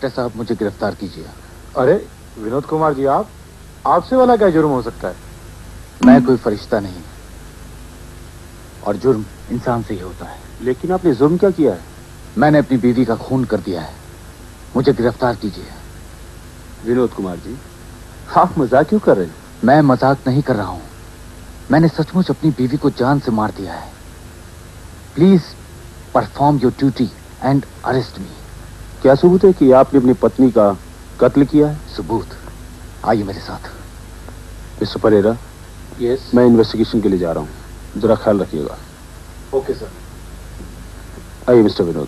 Inspector साहब, मुझे गिरफ्तार कीजिए। अरे विनोद कुमार जी, आपसे वाला क्या जुर्म हो सकता है? मैं कोई फरिश्ता नहीं, और जुर्म इंसान से ही होता है। लेकिन आपने जुर्म क्या किया है? मैंने अपनी बीवी का खून कर दिया है, मुझे गिरफ्तार कीजिए। विनोद कुमार जी, आप मजाक क्यों कर रहे हैं? मैं मजाक नहीं कर रहा हूं, मैंने सचमुच अपनी बीवी को जान से मार दिया है। Please perform your duty and arrest me. क्या सबूत है कि आपने अपनी पत्नी का कत्ल किया है? सबूत? आइए मेरे साथ। मिस्टर परेरा। यस। मैं इन्वेस्टिगेशन के लिए जा रहा हूँ, जरा ख्याल रखिएगा। Okay sir. आइए मिस्टर विनोद।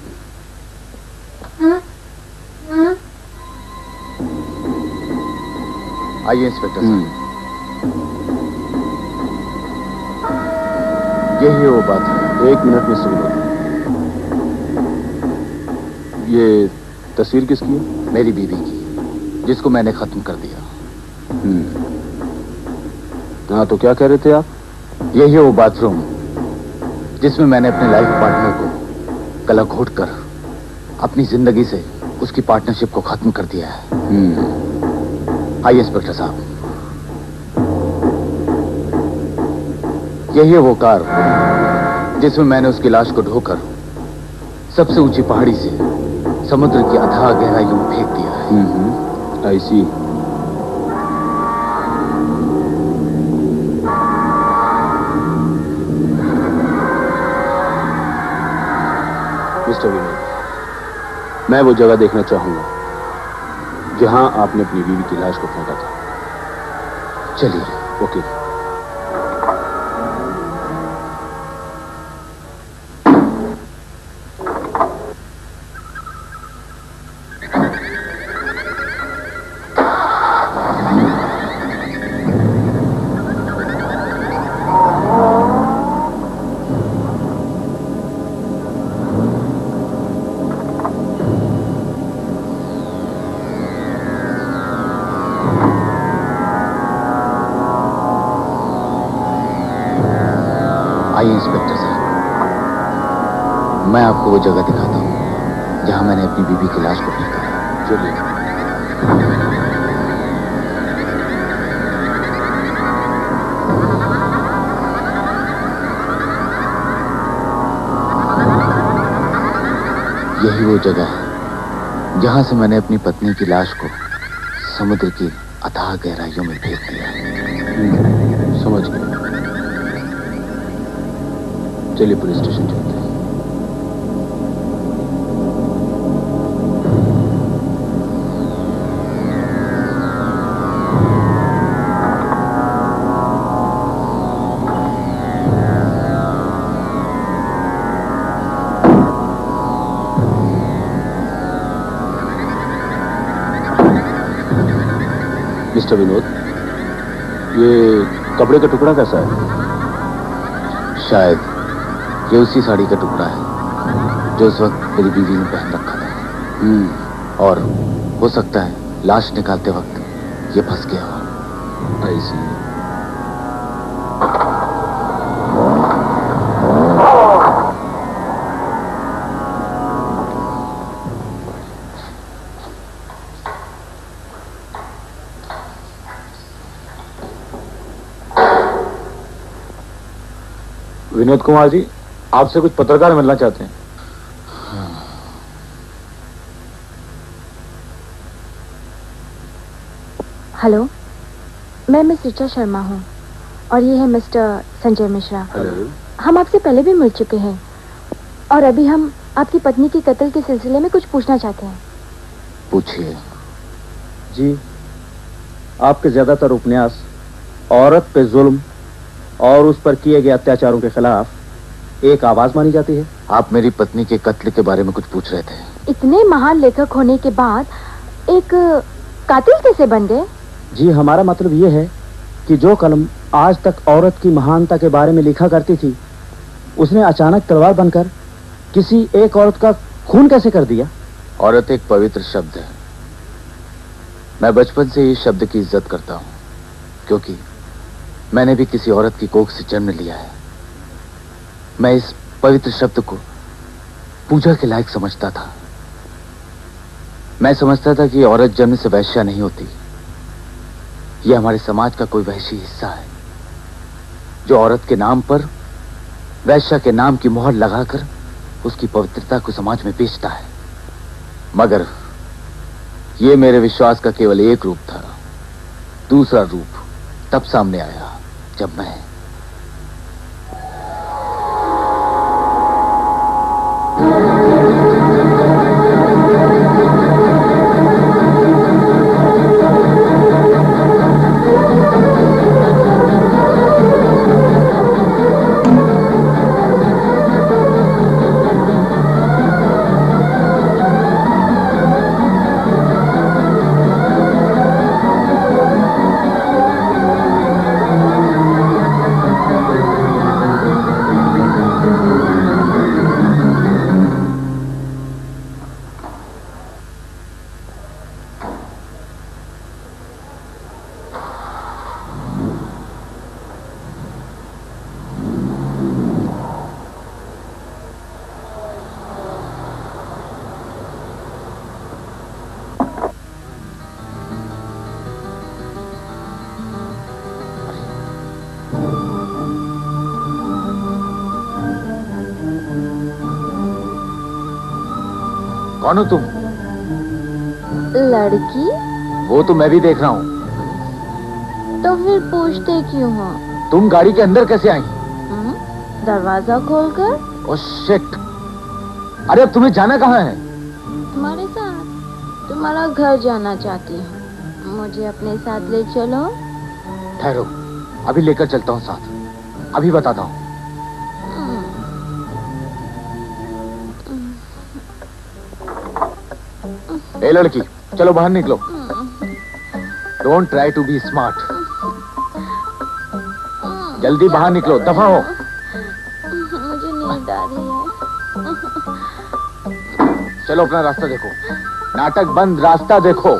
आइए इंस्पेक्टर साहब। यही वो बात है। एक मिनट मिस्टर विनोद, ये तस्वीर किसकी है? मेरी बीवी की, जिसको मैंने खत्म कर दिया। हाँ, तो क्या कह रहे थे आप? यही है वो बाथरूम जिसमें मैंने अपने लाइफ पार्टनर को गला घोट कर अपनी जिंदगी से उसकी पार्टनरशिप को खत्म कर दिया है। आइए इंस्पेक्टर साहब। यही है वो कार जिसमें मैंने उसकी लाश को ढोकर सबसे ऊंची पहाड़ी से समुद्र की अथाह गहराइयों में फेंक दिया है। आई सी। मिस्टर विनोद, मैं वो जगह देखना चाहूंगा जहां आपने अपनी बीवी की लाश को फेंका था। चलिए। ओके। आइए इंस्पेक्टर साहब, मैं आपको वो जगह दिखाता हूं जहां मैंने अपनी बीवी की लाश को फेंका है। चलिए। यही वो जगह है जहां से मैंने अपनी पत्नी की लाश को समुद्र की अथाह गहराइयों में फेंक दिया। समझ गए। चलिए पुलिस स्टेशन चलते हैं। मिस्टर विनोद, ये कपड़े का टुकड़ा कैसा है? शायद ये उसी साड़ी का टुकड़ा है जो उस वक्त मेरी बीवी ने पहन रखा था। और हो सकता है लाश निकालते वक्त ये फंस गया हो। ऐसी। विनोद कुमार जी, आपसे कुछ पत्रकार मिलना चाहते हैं। हेलो, मैं मिस ऋचा शर्मा हूँ और ये है मिस्टर संजय मिश्रा। हेलो। हम आपसे पहले भी मिल चुके हैं और अभी हम आपकी पत्नी की कत्ल के सिलसिले में कुछ पूछना चाहते हैं। पूछिए। जी, आपके ज्यादातर उपन्यास औरत पे जुल्म और उस पर किए गए अत्याचारों के खिलाफ एक आवाज मानी जाती है। आप मेरी पत्नी के कत्ल के बारे में कुछ पूछ रहे थे। इतने महान लेखक होने के बाद एक कातिल कैसे बन गए? जी, हमारा मतलब ये है कि जो कलम आज तक औरत की महानता के बारे में लिखा करती थी, उसने अचानक तलवार बनकर किसी एक औरत का खून कैसे कर दिया? औरत एक पवित्र शब्द है। मैं बचपन से इस शब्द की इज्जत करता हूं, क्योंकि मैंने भी किसी औरत की कोख से जन्म लिया है। मैं इस पवित्र शब्द को पूजा के लायक समझता था। मैं समझता था कि औरत जन्म से वैश्या नहीं होती। यह हमारे समाज का कोई वैश्य हिस्सा है जो औरत के नाम पर वैश्या के नाम की मोहर लगाकर उसकी पवित्रता को समाज में बेचता है। मगर यह मेरे विश्वास का केवल एक रूप था। दूसरा रूप तब सामने आया जब मैं कौन हो तुम? लड़की? वो तो मैं भी देख रहा हूँ। तो फिर पूछते क्यों हो? तुम गाड़ी के अंदर कैसे आई? दरवाजा खोलकर। Oh shit! अरे अब तुम्हें जाना कहाँ है? तुम्हारे साथ। तुम्हारा घर जाना चाहती हूँ। मुझे अपने साथ ले चलो। ठहरो, अभी लेकर चलता हूँ साथ। अभी बताता हूँ। ए लड़की, चलो बाहर निकलो। Don't try to be smart. जल्दी बाहर निकलो, दफा हो। मुझे नींद आ रही है। चलो अपना रास्ता देखो। नाटक बंद, रास्ता देखो।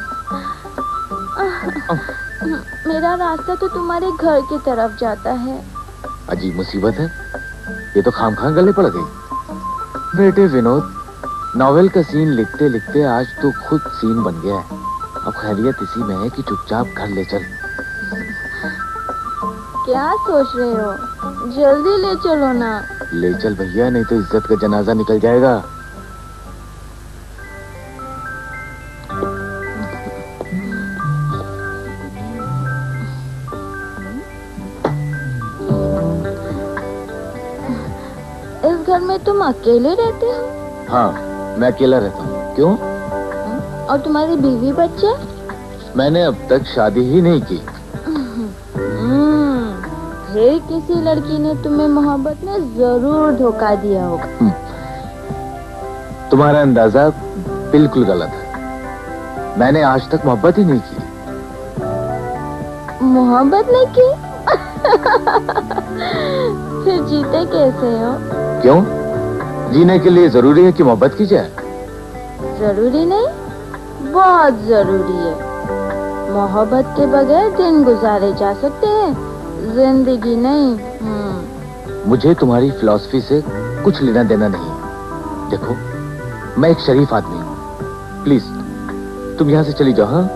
मेरा रास्ता तो तुम्हारे घर की तरफ जाता है। अजीब मुसीबत है, ये तो खामखा गले पड़ गई। बेटे विनोद, नॉवेल का सीन लिखते लिखते आज तो खुद सीन बन गया है। अब खैरियत इसी में है कि चुपचाप घर ले चल। क्या सोच रहे हो? जल्दी ले चलो ना। ले चल भैया, नहीं तो इज्जत का जनाजा निकल जाएगा। इस घर में तुम अकेले रहते हो? हाँ, मैं अकेला रहता हूँ। क्यों? और तुम्हारी बीवी बच्चे? मैंने अब तक शादी ही नहीं की। फिर किसी लड़की ने तुम्हें मोहब्बत में जरूर धोखा दिया होगा। तुम्हारा अंदाजा बिल्कुल गलत है। मैंने आज तक मोहब्बत ही नहीं की। मोहब्बत नहीं की? फिर जीते कैसे हो? क्यों? जीने के लिए जरूरी है कि मोहब्बत की जाए? जरूरी नहीं, बहुत जरूरी है। मोहब्बत के बगैर दिन गुजारे जा सकते हैं, जिंदगी नहीं। मुझे तुम्हारी फिलॉसफी से कुछ लेना देना नहीं। देखो, मैं एक शरीफ आदमी हूँ। प्लीज तुम यहाँ से चली जाओ। हाँ?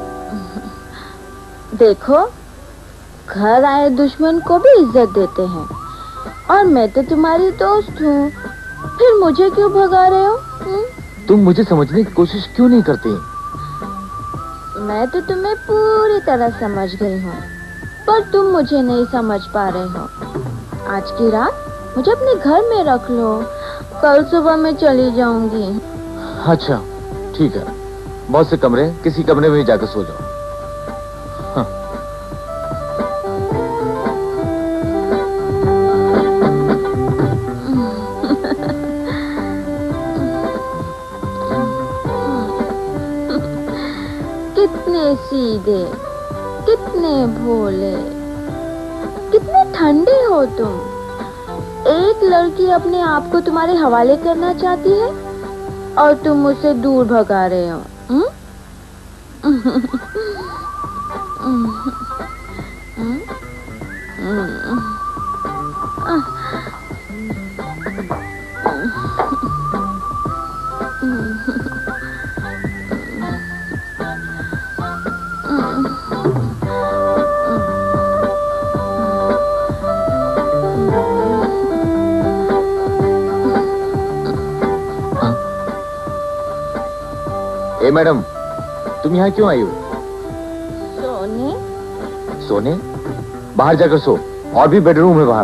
देखो, घर आए दुश्मन को भी इज्जत देते हैं, और मैं तो तुम्हारी दोस्त हूँ। फिर मुझे क्यों भगा रहे हो? तुम मुझे समझने की कोशिश क्यों नहीं करती? मैं तो तुम्हें पूरी तरह समझ गई हूँ, पर तुम मुझे नहीं समझ पा रहे हो। आज की रात मुझे अपने घर में रख लो, कल सुबह मैं चली जाऊंगी। अच्छा ठीक है, बहुत से कमरे, किसी कमरे में ही जाकर सो जाओ। हाँ। कितने सीधे, कितने भोले, कितने ठंडे हो तुम। एक लड़की अपने आप को तुम्हारे हवाले करना चाहती है और तुम उसे दूर भगा रहे हो। ए मैडम, तुम यहाँ क्यों आई हो? सोने? सोने? बाहर जाकर सो, और भी बेडरूम है बाहर।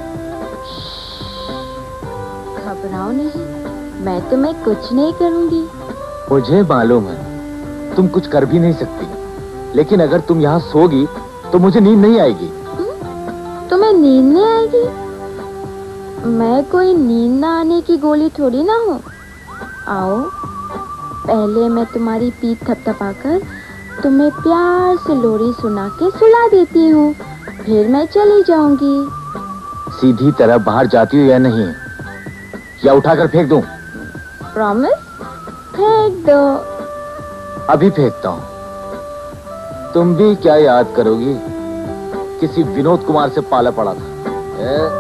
घबराओ नहीं, मैं तुम्हें कुछ नहीं करूंगी। मुझे मालूम है तुम कुछ कर भी नहीं सकती, लेकिन अगर तुम यहाँ सोगी तो मुझे नींद नहीं आएगी। तुम्हें नींद नहीं आएगी? मैं कोई नींद ना आने की गोली थोड़ी ना हूँ। आओ, पहले मैं तुम्हारी पीठ थपथपाकर तुम्हें प्यार से लोरी सुना के सुला देती हूँ, फिर मैं चली जाऊंगी। सीधी तरह बाहर जाती हो या नहीं, या उठाकर फेंक दूं? प्रॉमिस? फेंक दो। अभी फेंकता हूँ। तुम भी क्या याद करोगी, किसी विनोद कुमार से पाला पड़ा था।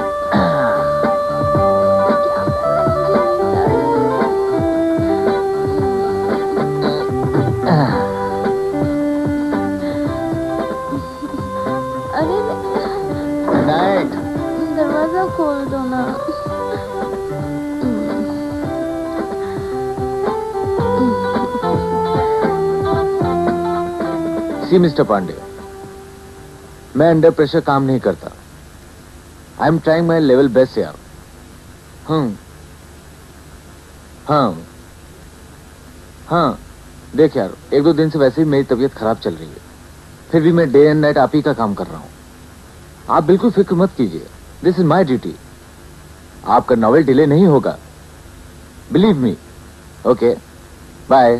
अरे नाइट। दरवाजा खोल दो ना। सी मिस्टर पांडे, मैं अंडर प्रेशर काम नहीं करता। I am trying my level best यार। हाँ, देख यार, 1-2 दिन से वैसे ही मेरी तबीयत खराब चल रही है, फिर भी मैं डे एंड नाइट आप ही का काम कर रहा हूँ। आप बिल्कुल फिक्र मत कीजिए, दिस इज माई ड्यूटी। आपका नॉवेल डिले नहीं होगा, believe me. Okay, bye.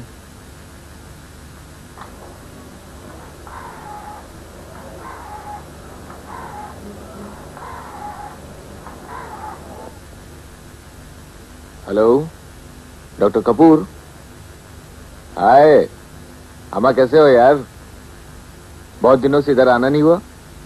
Hello, doctor Kapoor. Hi अम्मा, कैसे हो यार? बहुत दिनों से इधर आना नहीं हुआ।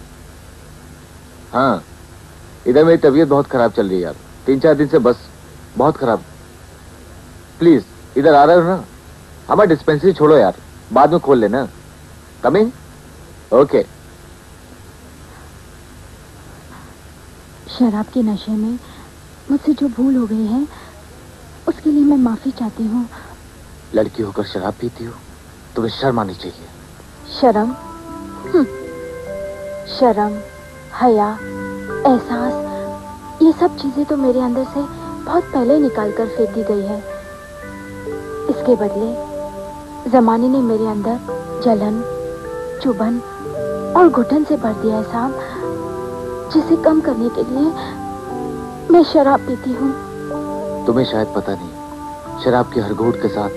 हाँ, इधर मेरी तबीयत बहुत खराब चल रही है यार, 3-4 दिन से बस बहुत खराब। प्लीज इधर आ रहे हो ना? हमारा डिस्पेंसरी छोड़ो यार, बाद में खोल लेना। कमिंग? ओके। शराब के नशे में मुझसे जो भूल हो गई है उसके लिए मैं माफी चाहती हूँ। लड़की होकर शराब पीती हो, तुम्हें शर्म आनी चाहिए। शर्म? शर्म, हया, एहसास, ये सब चीजें तो मेरे अंदर से बहुत पहले निकाल कर फेंक दी गई है। इसके बदले जमाने ने मेरे अंदर जलन, चुभन और घुटन से भर दिया है साहब, जिसे कम करने के लिए मैं शराब पीती हूँ। तुम्हें शायद पता नहीं, शराब के हर घूंट के साथ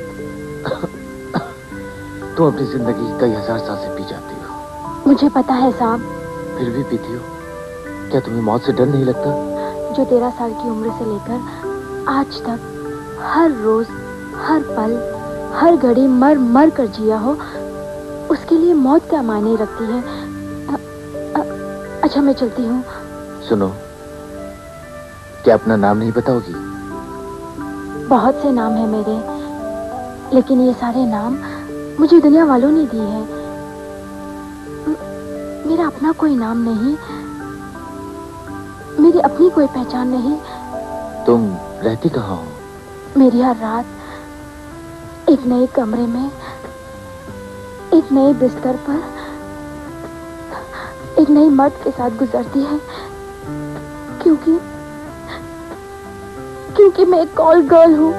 तुम अपनी जिंदगी कई हजार सांसें पी जाती हो। मुझे पता है साहब। फिर भी पीती हो? क्या तुम्हें मौत से डर नहीं लगता? जो 13 साल की उम्र से लेकर आज तक हर रोज, हर पल, हर घड़ी मर मर कर जिया हो, उसके लिए मौत क्या मायने रखती है? अच्छा, मैं चलती हूँ। सुनो, क्या अपना नाम नहीं बताओगी? बहुत से नाम है मेरे, लेकिन ये सारे नाम मुझे दुनिया वालों ने दिए हैं। मेरा अपना कोई नाम नहीं, मेरी अपनी कोई पहचान नहीं। तुम रहती कहाँ हो? मेरी हर रात एक नए कमरे में, एक नए बिस्तर पर, एक नई मर्द के साथ गुजरती है, क्योंकि मैं एक कॉल गर्ल हूँ।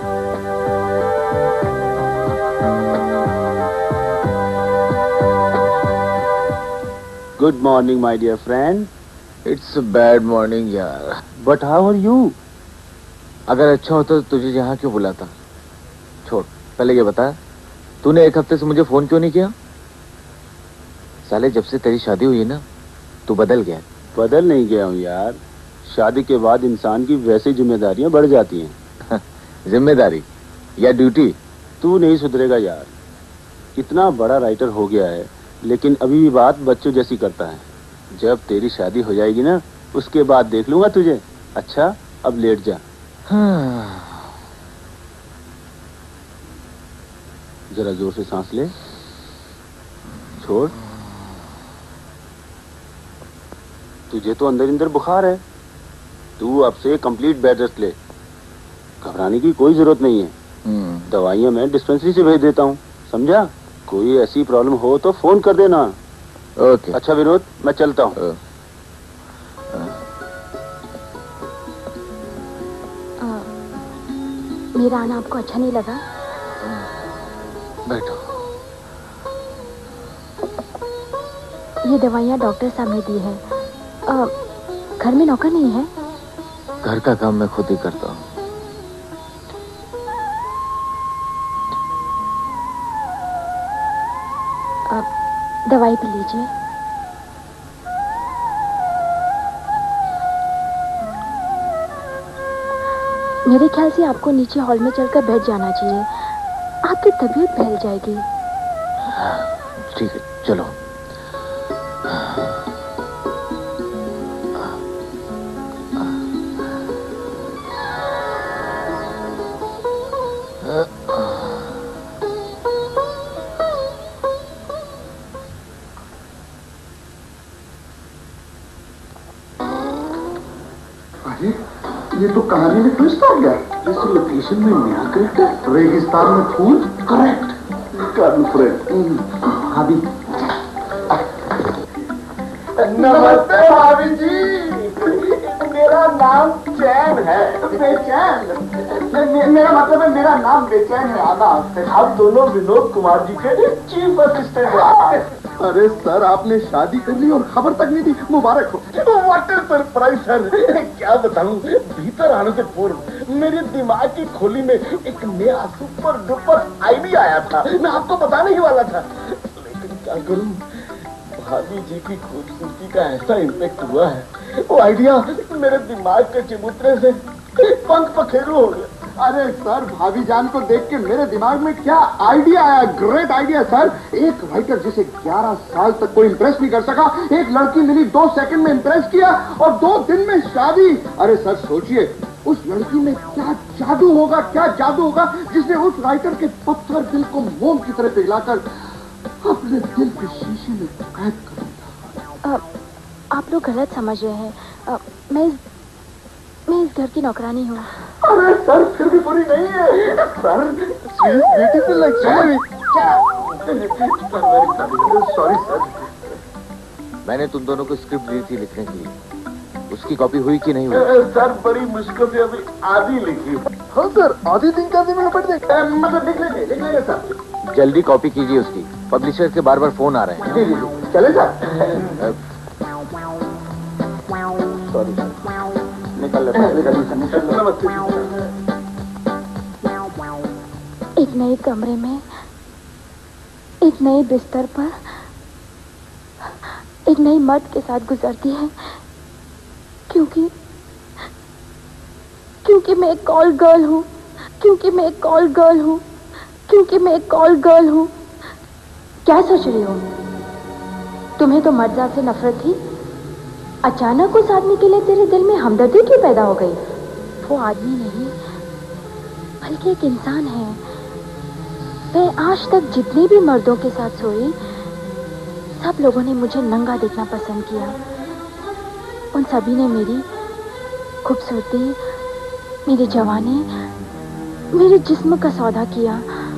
Good morning, my dear friend. It's a bad morning यार। But how are you? अगर अच्छा होता तो तुझे यहाँ क्यों बुलाता? छोड़, पहले ये बता, तूने 1 हफ्ते से मुझे फोन क्यों नहीं किया? साले, जब से तेरी शादी हुई ना, तू बदल गया। बदल नहीं गया हूँ यार, शादी के बाद इंसान की वैसी जिम्मेदारियां बढ़ जाती हैं। जिम्मेदारी या ड्यूटी? तू नहीं सुधरेगा यार, इतना बड़ा राइटर हो गया है, लेकिन अभी भी बात बच्चों जैसी करता है। जब तेरी शादी हो जाएगी ना, उसके बाद देख लूंगा तुझे। अच्छा, अब लेट जा। हाँ। जरा जोर से सांस ले, छोड़। तुझे तो अंदर अंदर बुखार है, तू अब से कंप्लीट बेड रेस्ट ले। घबराने की कोई जरूरत नहीं है। दवाइयाँ मैं डिस्पेंसरी से भेज देता हूँ, समझा? कोई ऐसी प्रॉब्लम हो तो फोन कर देना। ओके। अच्छा विनोद, मैं चलता हूँ। मेरा आना आपको अच्छा नहीं लगा? बैठो। ये दवाइयाँ डॉक्टर साहब ने दी है। घर में नौकर नहीं है? घर का काम मैं खुद ही करता हूँ। दवाई पी लीजिए। मेरे ख्याल से आपको नीचे हॉल में चलकर बैठ जाना चाहिए, आपकी तबीयत फैल जाएगी। ठीक है, चलो। ये तो कहानी में ट्विस्ट आ गया। इस लोकेशन में नया करेक्टर, रेगिस्तान में फूल। करेक्ट। गर्लफ्रेंड। भाभी। नमस्ते भाभी जी। मेरा नाम चैन है। बेचैन? मेरा मतलब है मेरा नाम बेचैन है। आना। आप दोनों विनोद कुमार जी के चीफ असिस्टेंट हैं। अरे सर, आपने शादी कर ली और खबर तक नहीं दी। मुबारक हो। What is surprise sir. क्या बताऊं, भीतर आने से पूर्व मेरे दिमाग की खोली में एक नया सुपर डुपर आइडिया आया था। मैं आपको बताने ही वाला था, लेकिन क्या करूं, भाभी जी की खूबसूरती का ऐसा इम्पैक्ट हुआ है, वो आइडिया मेरे दिमाग के चबूतरे से पंख पखेरु हो गया। अरे सर, भाभी जान को देख के मेरे दिमाग में क्या आइडिया आया। Great idea sir. एक राइटर जिसे 11 साल तक कोई इंप्रेस नहीं कर सका, एक लड़की मिली 2 सेकंड में इंप्रेस किया और 2 दिन में शादी। अरे सर सोचिए, उस लड़की में क्या जादू होगा, क्या जादू होगा जिसने उस राइटर के पत्थर दिल को मोम की तरह पिघलाकर अपने दिल के शीशे में कैद कर दिया। आप लोग गलत समझ रहे हैं। मैं इस घर की नौकरानी हूँ। अरे सर, फिर भी बुरी नहीं है सर। ब्यूटीफुल लड़की। Sorry sir. मैंने तुम दोनों को स्क्रिप्ट दी थी लिखने के लिए, उसकी कॉपी हुई कि नहीं हुई? सर, बड़ी मुश्किल से अभी आधी लिखी। हाँ सर, आधी दिन का दिन पढ़ दे। मतलब लिख लेंगे सर। जल्दी कॉपी कीजिए उसकी, पब्लिशर के बार बार फोन आ रहे हैं। जी जी, चले सर। सॉरी सर, निकल लेते हैं। नमस्ते। एक नए कमरे में, एक नए बिस्तर पर, एक नई मर्द के साथ गुजरती है, क्योंकि मैं एक कॉल गर्ल हूँ, क्योंकि मैं एक कॉल गर्ल हूँ, क्योंकि मैं एक कॉल गर्ल हूँ। क्या सोच रही हो? तुम्हें तो मर्द जात से नफरत थी, अचानक उस आदमी के लिए तेरे दिल में हमदर्दी क्यों पैदा हो गई? वो आदमी नहीं बल्कि एक इंसान है। मैं आज तक जितने भी मर्दों के साथ सोई, सब लोगों ने मुझे नंगा देखना पसंद किया। उन सभी ने मेरी खूबसूरती, मेरी जवानी, मेरे जिस्म का सौदा किया,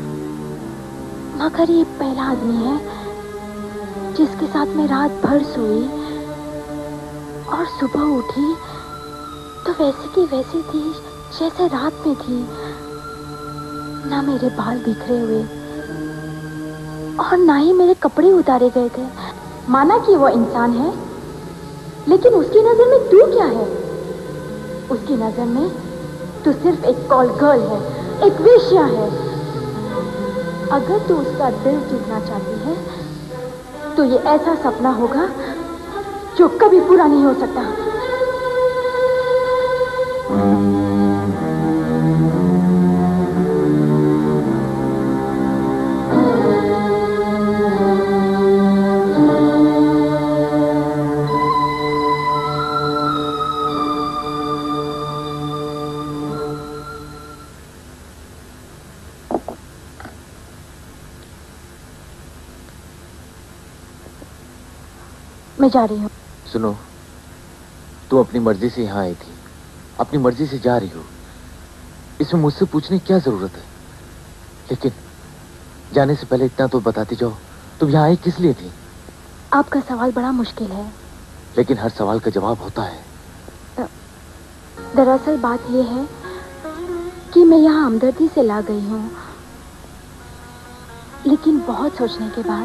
मगर ये पहला आदमी है जिसके साथ मैं रात भर सोई और सुबह उठी तो वैसे की वैसी थी जैसे रात में थी। ना मेरे बाल बिखरे हुए और ना ही मेरे कपड़े उतारे गए थे। माना कि वो इंसान है, लेकिन उसकी नजर में तू क्या है? उसकी नजर में तू सिर्फ एक कॉल गर्ल है, एक वेश्या है। अगर तू उसका दिल जीतना चाहती है तो ये ऐसा सपना होगा जो कभी पूरा नहीं हो सकता। मैं जा रही हूँ। सुनो, तुम अपनी मर्जी से यहाँ आई थी, अपनी मर्जी से जा रही हो, इसमें मुझसे पूछने की क्या जरूरत है? लेकिन जाने से पहले इतना तो बताती जाओ, तुम यहाँ आई किस लिए थी? आपका सवाल बड़ा मुश्किल है। लेकिन हर सवाल का जवाब होता है। दरअसल बात यह है कि मैं यहाँ हमदर्दी से ला गई हूँ, लेकिन बहुत सोचने के बाद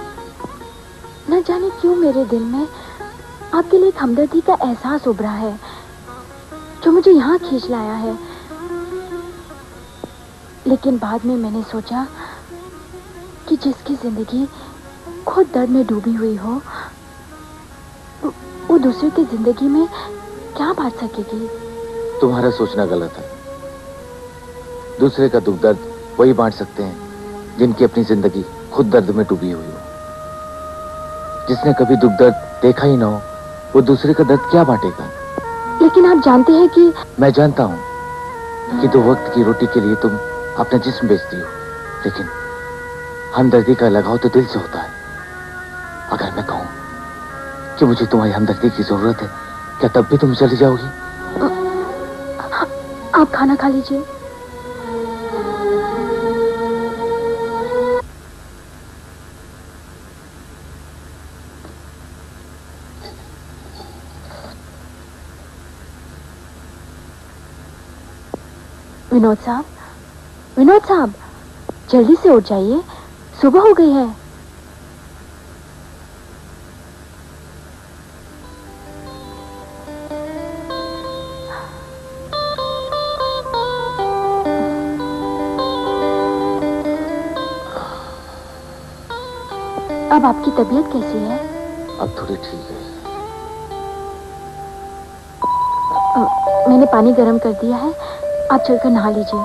न जाने क्यों मेरे दिल में आपके लिए एक हमदर्दी का एहसास उभरा है, जो मुझे यहाँ खींच लाया है। लेकिन बाद में मैंने सोचा कि जिसकी जिंदगी खुद दर्द में डूबी हुई हो, वो दूसरे की जिंदगी में क्या बांट सकेगी? तुम्हारा सोचना गलत है। दूसरे का दुख दर्द वही बांट सकते हैं जिनकी अपनी जिंदगी खुद दर्द में डूबी हुई हो। जिसने कभी दुख दर्द देखा ही ना हो, वो दूसरे का दर्द क्या बांटेगा? लेकिन आप जानते हैं कि मैं जानता हूं कि 2 वक्त की रोटी के लिए तुम अपना जिस्म बेचती हो, लेकिन हमदर्दी का लगाव तो दिल से होता है। अगर मैं कहूं कि मुझे तुम्हारी हमदर्दी की जरूरत है, क्या तब भी तुम चली जाओगी? आप खाना खा लीजिए। विनोद साहब, जल्दी से उठ जाइए, सुबह हो गई है। अब आपकी तबीयत कैसी है? अब थोड़ी ठीक है। मैंने पानी गर्म कर दिया है, आप चलकर नहा लीजिए।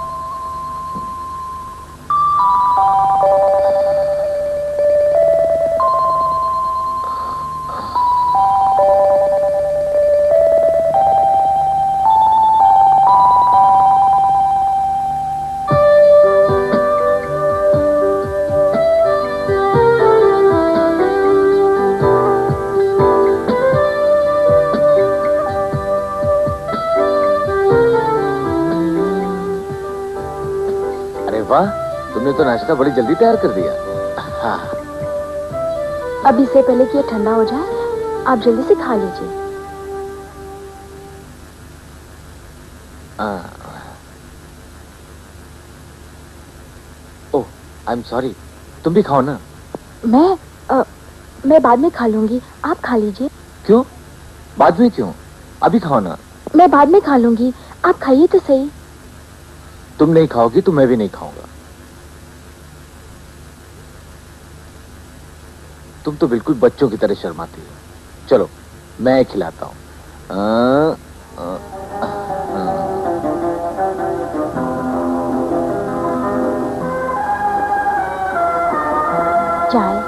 तुमने तो नाश्ता बड़ी जल्दी तैयार कर दिया। हाँ। अब इससे पहले कि ये ठंडा हो जाए, आप जल्दी से खा लीजिए। Oh, I am sorry. तुम भी खाओ ना। मैं बाद में खा लूंगी, आप खा लीजिए। क्यों? बाद में क्यों? अभी खाओ ना। मैं बाद में खा लूंगी, आप खाइए तो सही। तुम नहीं खाओगी तो मैं भी नहीं खाऊंगा। तुम तो बिल्कुल बच्चों की तरह शर्माती हो। चलो मैं खिलाता हूं। चाय।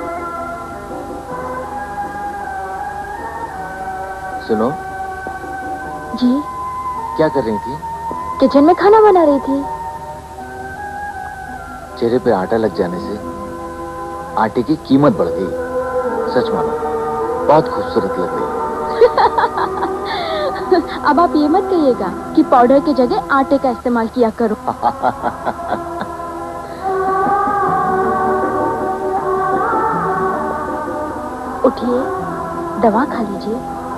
सुनो जी। क्या कर रही थी? किचन में खाना बना रही थी। चेहरे पे आटा लग जाने से आटे की कीमत बढ़ गई। सच मानो, बहुत खूबसूरत लग रही। अब आप ये मत कहिएगा कि पाउडर की जगह आटे का इस्तेमाल किया करो। उठिए, दवा खा लीजिए।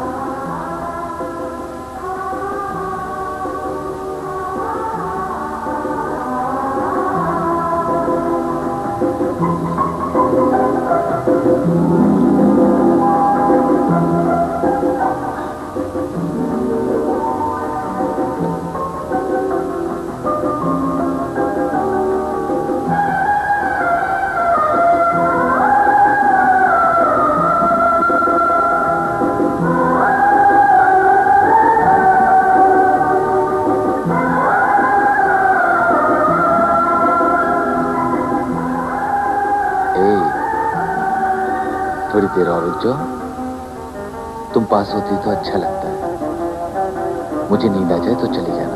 थोड़ी देर और रुक जाओ। तुम पास होती तो अच्छा लगता है। मुझे नींद आ जाए तो चली जाना।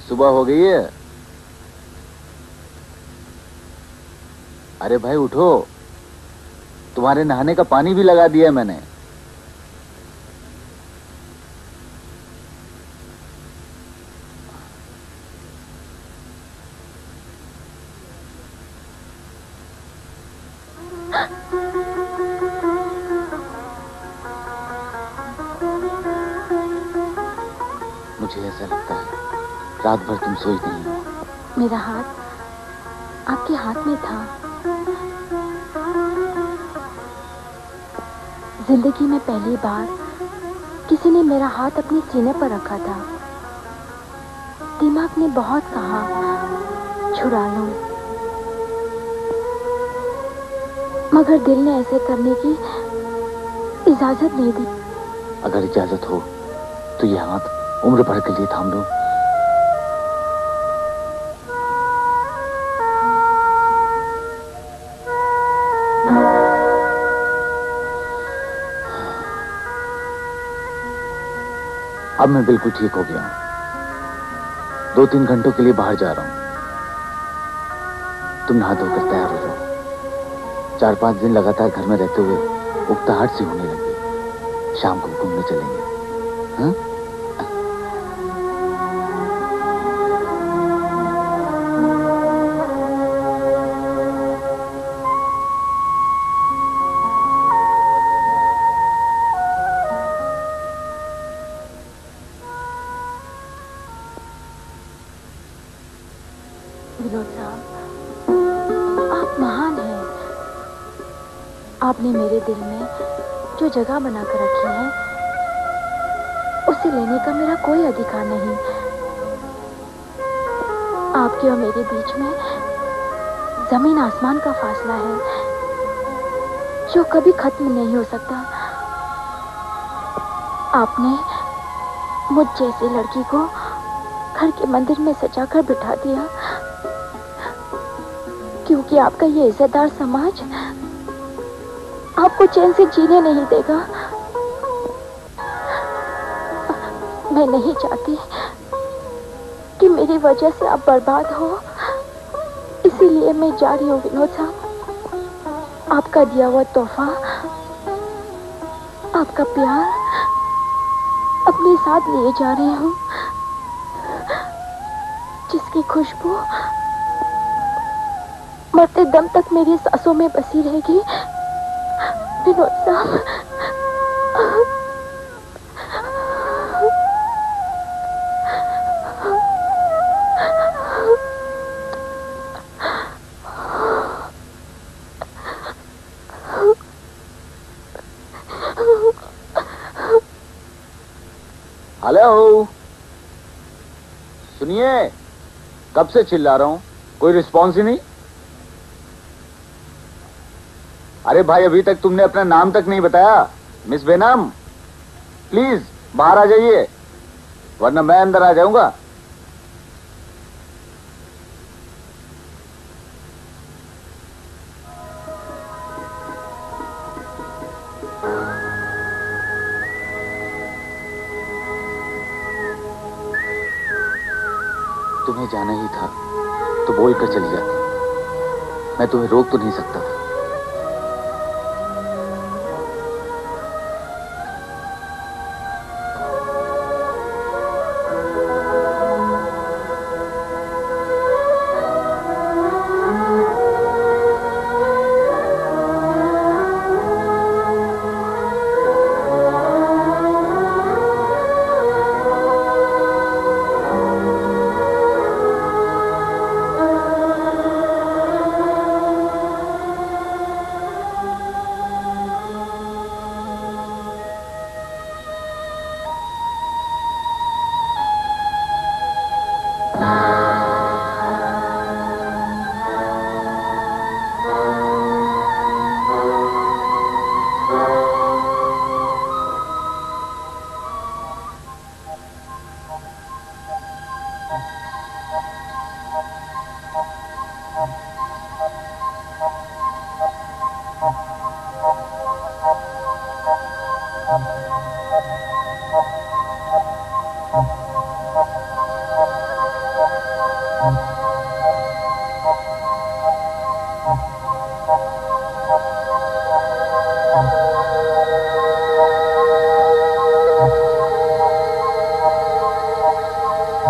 सुबह हो गई है। अरे भाई उठो, तुम्हारे नहाने का पानी भी लगा दिया मैंने। मुझे ऐसा लगता है रात भर तुम सोई नहीं हो। मेरा हाथ आपके हाथ में था। जिंदगी में पहली बार किसी ने मेरा हाथ अपने सीने पर रखा था। दिमाग ने बहुत कहा छुड़ा लो, मगर दिल ने ऐसे करने की इजाजत नहीं दी। अगर इजाजत हो तो ये हाथ उम्र भर के लिए थाम दो। अब मैं बिल्कुल ठीक हो गया हूं। 2-3 घंटों के लिए बाहर जा रहा हूं। तुम नहा धोकर तैयार हो जाओ। 4-5 दिन लगातार घर में रहते हुए उकताहट सी होने लगी। शाम को घूमने चलेंगे, हाँ? विनोद साहब, आप महान हैं। आपने मेरे दिल में जो जगह बनाकर रखी है उसे लेने का मेरा कोई अधिकार नहीं। आपके और मेरे बीच में जमीन आसमान का फासला है जो कभी खत्म नहीं हो सकता। आपने मुझ जैसी लड़की को घर के मंदिर में सजाकर बिठा दिया क्योंकि आपका ये इज्जतदार समाज आपको चैन से जीने नहीं देगा। मैं नहीं चाहती कि मेरी वजह से आप बर्बाद हो, इसीलिए मैं जा रही हूँ विनोद साहब। आपका दिया हुआ तोहफा, आपका प्यार अपने साथ लिए जा रही हूँ, जिसकी खुशबू मरते दम तक मेरी सांसों में बसी रहेगी। विनोद साहब, हेलो, सुनिए, कब से चिल्ला रहा हूं, कोई रिस्पॉन्स ही नहीं। अरे भाई, अभी तक तुमने अपना नाम तक नहीं बताया। मिस बेनम, प्लीज बाहर आ जाइए, वरना मैं अंदर आ जाऊंगा। तुम्हें जाना ही था तो बोल कर चली जाती। मैं तुम्हें रोक तो नहीं सकता था।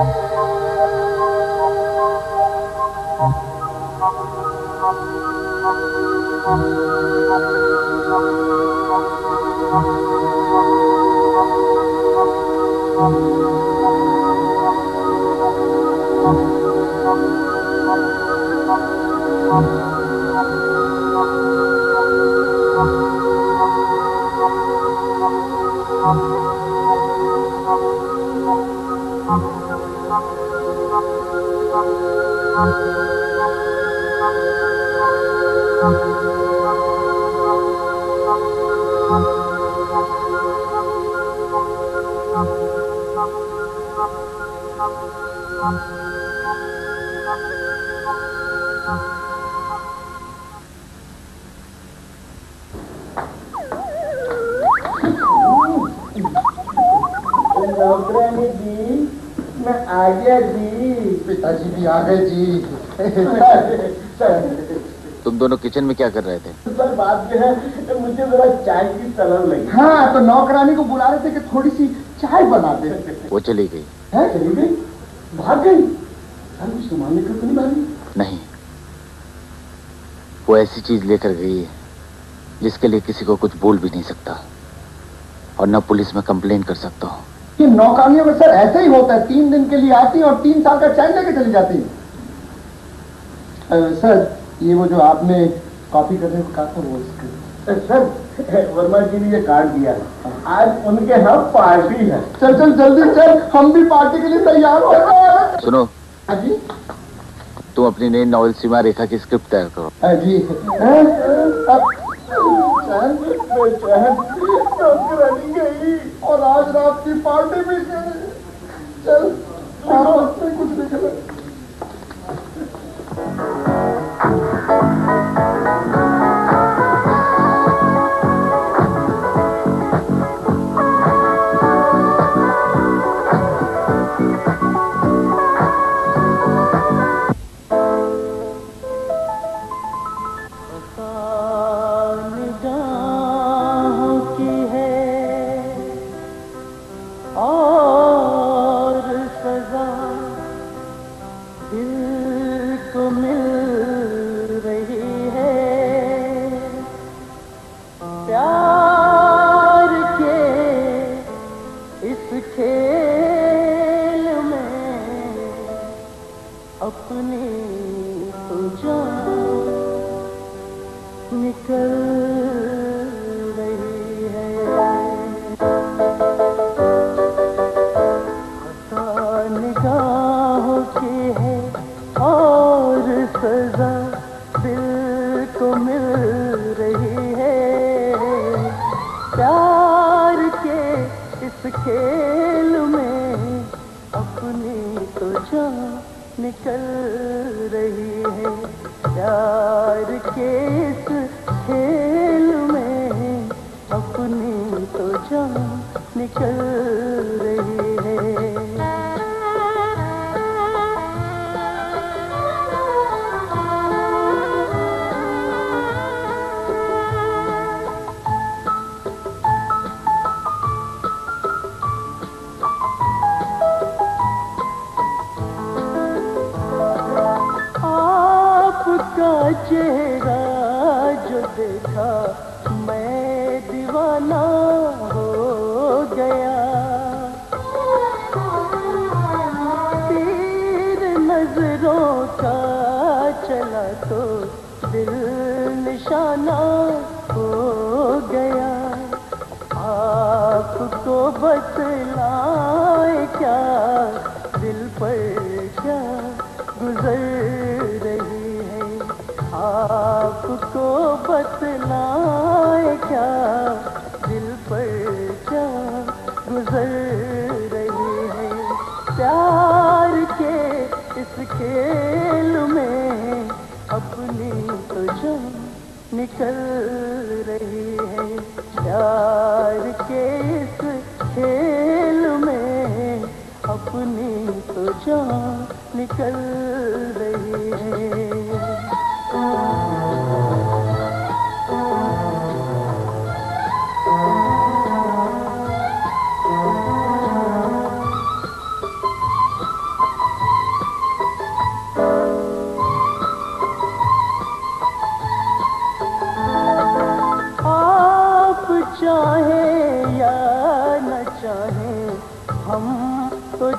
नौकरानी जी, मैं आ गया जी। पिताजी भी आ गए जी। तुम दोनों किचन में क्या कर रहे थे? सर बात जो है, मुझे जरा चाय की तलब लगी। हाँ, तो नौकरानी को बुला रहे थे कि थोड़ी सी चाय बना दे। वो चली गई है? चली गई? भाग गई? सर कुछ सामान लेकर तो नहीं भागी? नहीं, वो ऐसी चीज लेकर गई है जिसके लिए किसी को कुछ बोल भी नहीं सकता और न पुलिस में कंप्लेन कर सकता हूँ। ये नौकरानियों में सर ऐसे ही होता है, 3 दिन के लिए आती है और 3 साल का चैन लेके चली जाती है। सर ये वो जो आपने कॉपी करने को कहा था वो सर वर्मा जी ने ये कार्ड दिया है, आज उनके यहाँ पार्टी है। चल चल जल्दी चल, हम भी पार्टी के लिए तैयार हो गए। सुनो जी, तुम अपनी नई नॉवेल सीमा रेखा की स्क्रिप्ट तैयार करो। जी नौकरानी गई और आज रात की पार्टी भी गई। चल कुछ नहीं।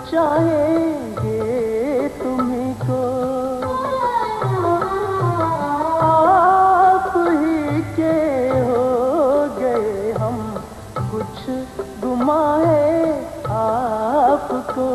चाहेंगे तुम्हीं को, आप ही के हो गए हम, कुछ गुमा है आपको।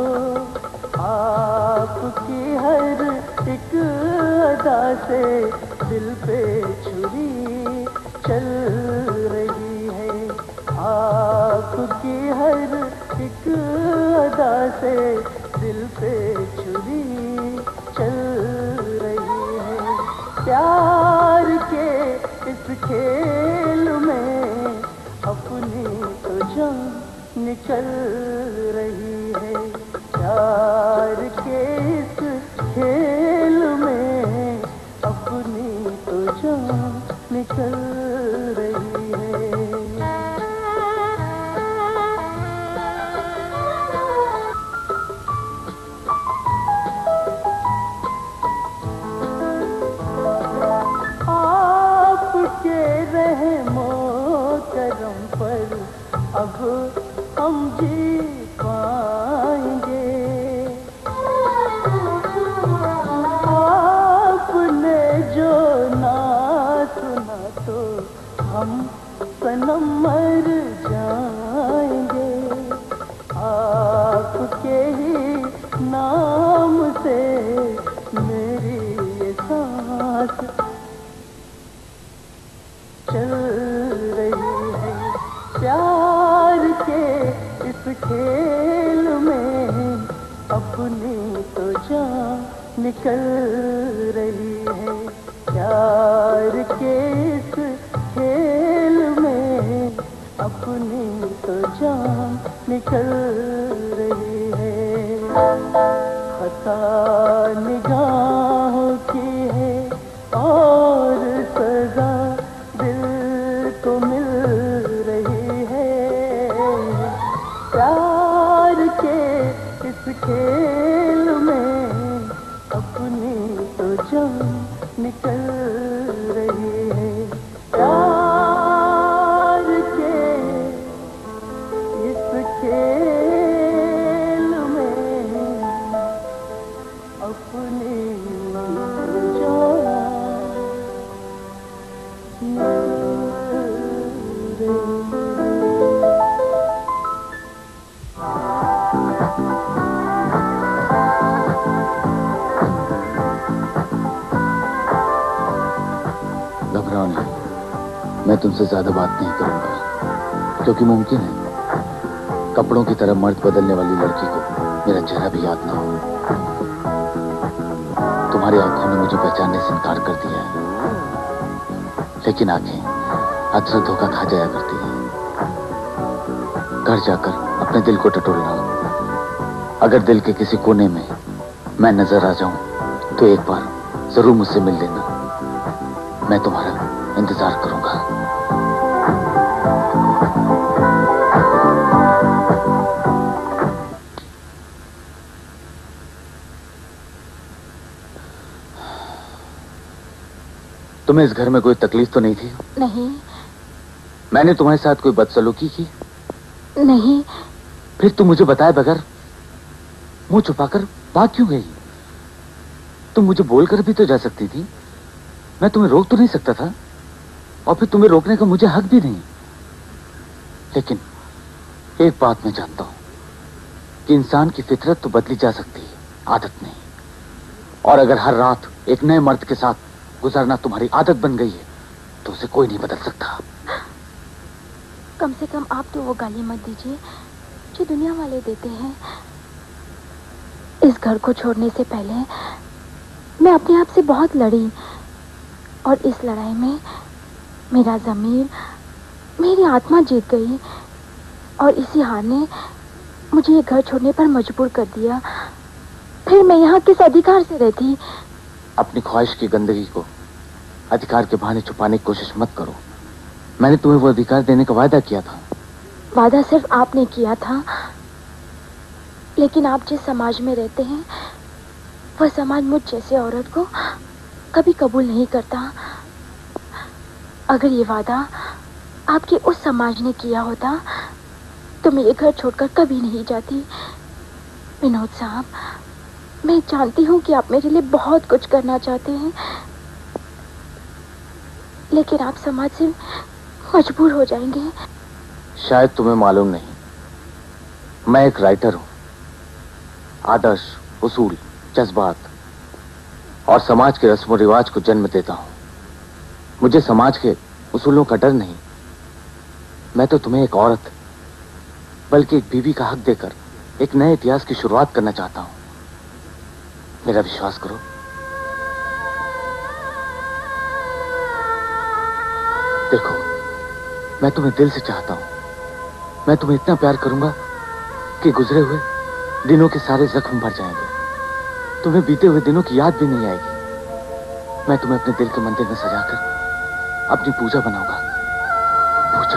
आपकी हर एक अदा से दिल पे छुरी चल रही है। आपकी हर एक अदा से दिल पे छुरी चल रही है। प्यार के इस खेल में अपनी तो जान निकल रही है। प्यार के इस खेल में अपनी तो जान निकल रही है। आपके रहमो करम पर अब हम जी पाएंगे। आपने जो ना सुना तो हम सनम मर जाएंगे। आपके ही नाम से मेरी ये सांस चल रही है। प्यार के इस खेल में अपनी तो जान निकल रही है। प्यार के इस खेल में अपनी तो जान निकल रही है। खता निगाहों की है और सजा दिल को मिल रही है। प्यार के इस खेल में अपनी तो जान निकल रही है। प्यार के इस खेल में अपनी तो जान निकल रही है। घबराओ नहीं, मैं तुमसे ज्यादा बात नहीं करूंगा, क्योंकि मुमकिन है कपड़ों की तरह मर्द बदलने वाली लड़की को मेरा चेहरा भी याद ना हो। तुम्हारी आंखों ने मुझे पहचानने से इनकार कर दिया है, लेकिन आंखें अक्सर धोखा खा जाया करती है। घर जाकर अपने दिल को टटोलना। अगर दिल के किसी कोने में मैं नजर आ जाऊं तो एक बार जरूर मुझसे मिल लेना। मैं तुम्हारा इंतजार करूंगा। तुम्हें इस घर में कोई तकलीफ तो नहीं थी? नहीं। मैंने तुम्हारे साथ कोई बदसलूकी की? नहीं। फिर तुम मुझे बताए बगैर मुंह छुपाकर भाग क्यों गई? तुम मुझे बोलकर भी तो जा सकती थी। मैं तुम्हें रोक तो नहीं सकता था, और फिर तुम्हें रोकने का मुझे हक भी नहीं। लेकिन एक बात मैं जानता हूं कि इंसान की फितरत तो बदली जा सकती है, आदत नहीं। और अगर हर रात एक नए मर्द के साथ गुजारना तुम्हारी आदत बन गई है तो उसे कोई नहीं बदल सकता। कम से कम आप तो वो गाली मत दीजिए जो दुनिया वाले देते हैं। इस घर को छोड़ने से पहले मैं अपने आप से बहुत लड़ी, और इस लड़ाई में मेरा ज़मीर, मेरी आत्मा जीत गई, और इसी हार ने मुझे ये घर छोड़ने पर मजबूर कर दिया। फिर मैं यहाँ किस अधिकार से रहती? अपनी ख्वाहिश की गंदगी को अधिकार के बहाने छुपाने की कोशिश मत करो। मैंने तुम्हें वो अधिकार देने का वादा किया था। वादा सिर्फ आपने किया था, लेकिन आप जिस समाज में रहते हैं वह समाज मुझ जैसे औरत को कभी कबूल नहीं करता। अगर ये वादा आपके उस समाज ने किया होता तो मैं ये घर छोड़कर कभी नहीं जाती। विनोद साहब, मैं जानती हूँ कि आप मेरे लिए बहुत कुछ करना चाहते हैं, लेकिन आप समाज से मजबूर हो जाएंगे। शायद तुम्हें मालूम नहीं, मैं एक राइटर हूं। आदर्श, उसूल, जज्बात और समाज के रस्म रिवाज को जन्म देता हूं। मुझे समाज के उसूलों का डर नहीं। मैं तो तुम्हें एक औरत बल्कि एक बीवी का हक देकर एक नए इतिहास की शुरुआत करना चाहता हूं। मेरा विश्वास करो। देखो, मैं तुम्हें दिल से चाहता हूं। मैं तुम्हें इतना प्यार करूंगा कि गुजरे हुए दिनों के सारे जख्म भर जाएंगे। तुम्हें बीते हुए दिनों की याद भी नहीं आएगी। मैं तुम्हें अपने दिल के मंदिर में सजाकर अपनी पूजा बनाऊंगा। पूजा।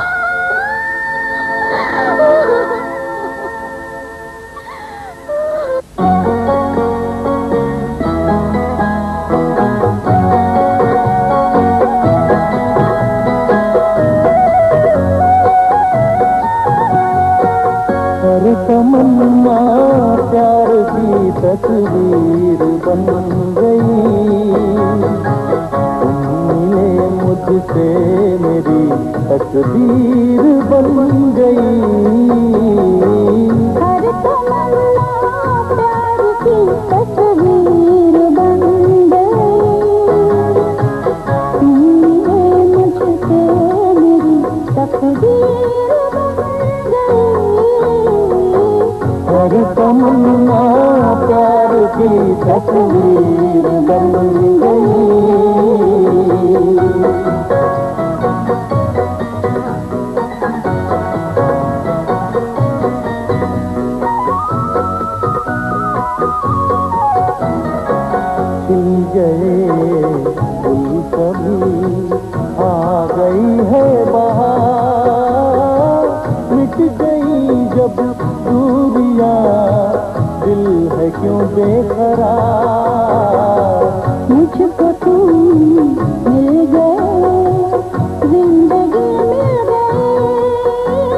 हर तमन्ना प्यार की तस्वीर बन गई। तुम मिले मुझसे मेरी तकदीर बन गई। हर तमन्ना प्यार की तस्वीर बन गई। तुम मिले मुझसे मेरी तकदीर बन गई। हर तमन्ना प्यार की तस्वीर बन गई। खिल गए फूल कभी आ गई है बहार। मिट गई जब दूरियां दिल है क्यों बेकरार। मुझको तुम मिल गए, जिंदगी मिल गई।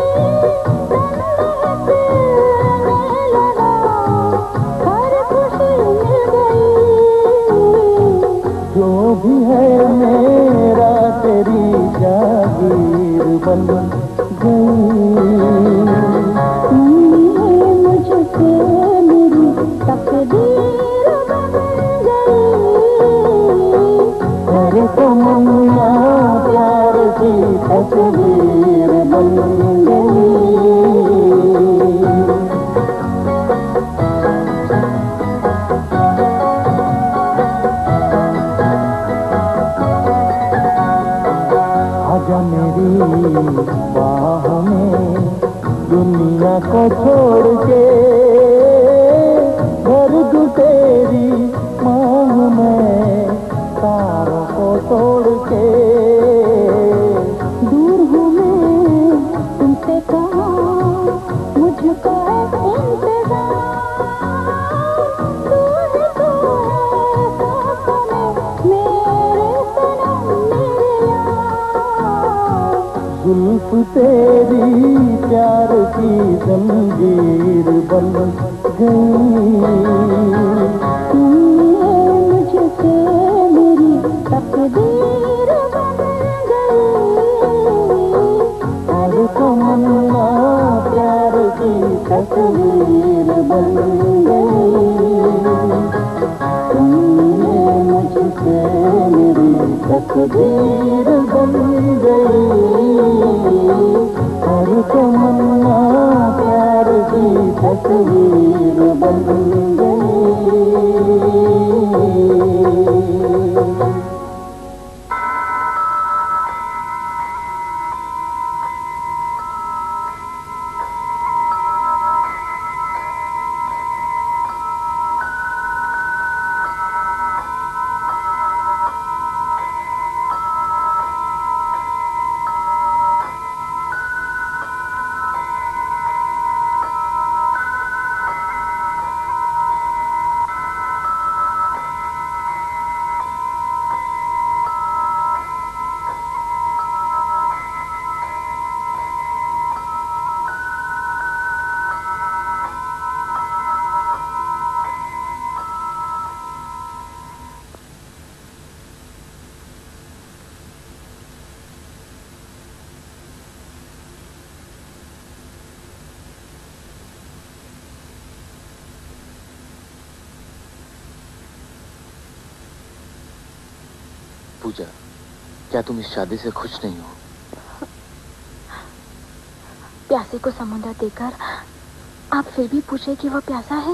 हर खुशी मिल गई। जो भी है मेरा तेरी जागीर बन गई। मुझसे मेरी तकदीर बन गई। हर तमन्ना प्यार की तस्वीर बन गई। आजा मेरी बाह में दुनिया को छोड़ के। भर दूं तेरी मांग में तारों को तोड़ के। दूर हूँ मैं तुमसे कहाँ, मुझको है इंतजार। तू है साथ में मेरे सनम मेरे यार। जुल्फ तेरी प्यार की जंजीर बन गई। तुमने मुझसे मेरी तकदीर बन गई। हर तमन्ना प्यार की तस्वीर बन गई। तुमने मुझसे मेरी तकदीर बन गई। हर तमन्ना प्यार की तस्वीर बन गई। पूजा, क्या तुम इस शादी से खुश नहीं हो? प्यासे को समुद्र देकर आप फिर भी पूछे कि वो प्यासा है?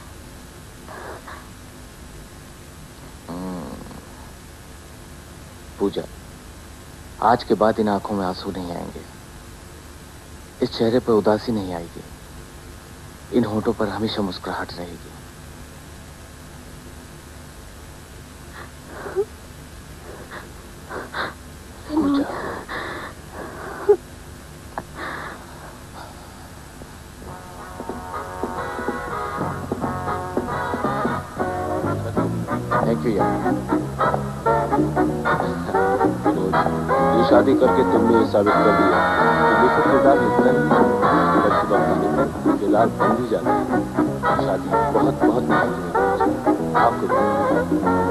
पूजा, आज के बाद इन आंखों में आंसू नहीं आएंगे, इस चेहरे पर उदासी नहीं आएगी, इन होठों पर हमेशा मुस्कुराहट रहेगी। पूजा, थैंक यू यार। ये शादी करके तुमने ये साबित कर दिया कि लेखक किरदार लिखता है, बल्कि वक्त आने पर जो लाल बन भी जाता है। शादी बहुत बहुत महत्वपूर्ण है आपको।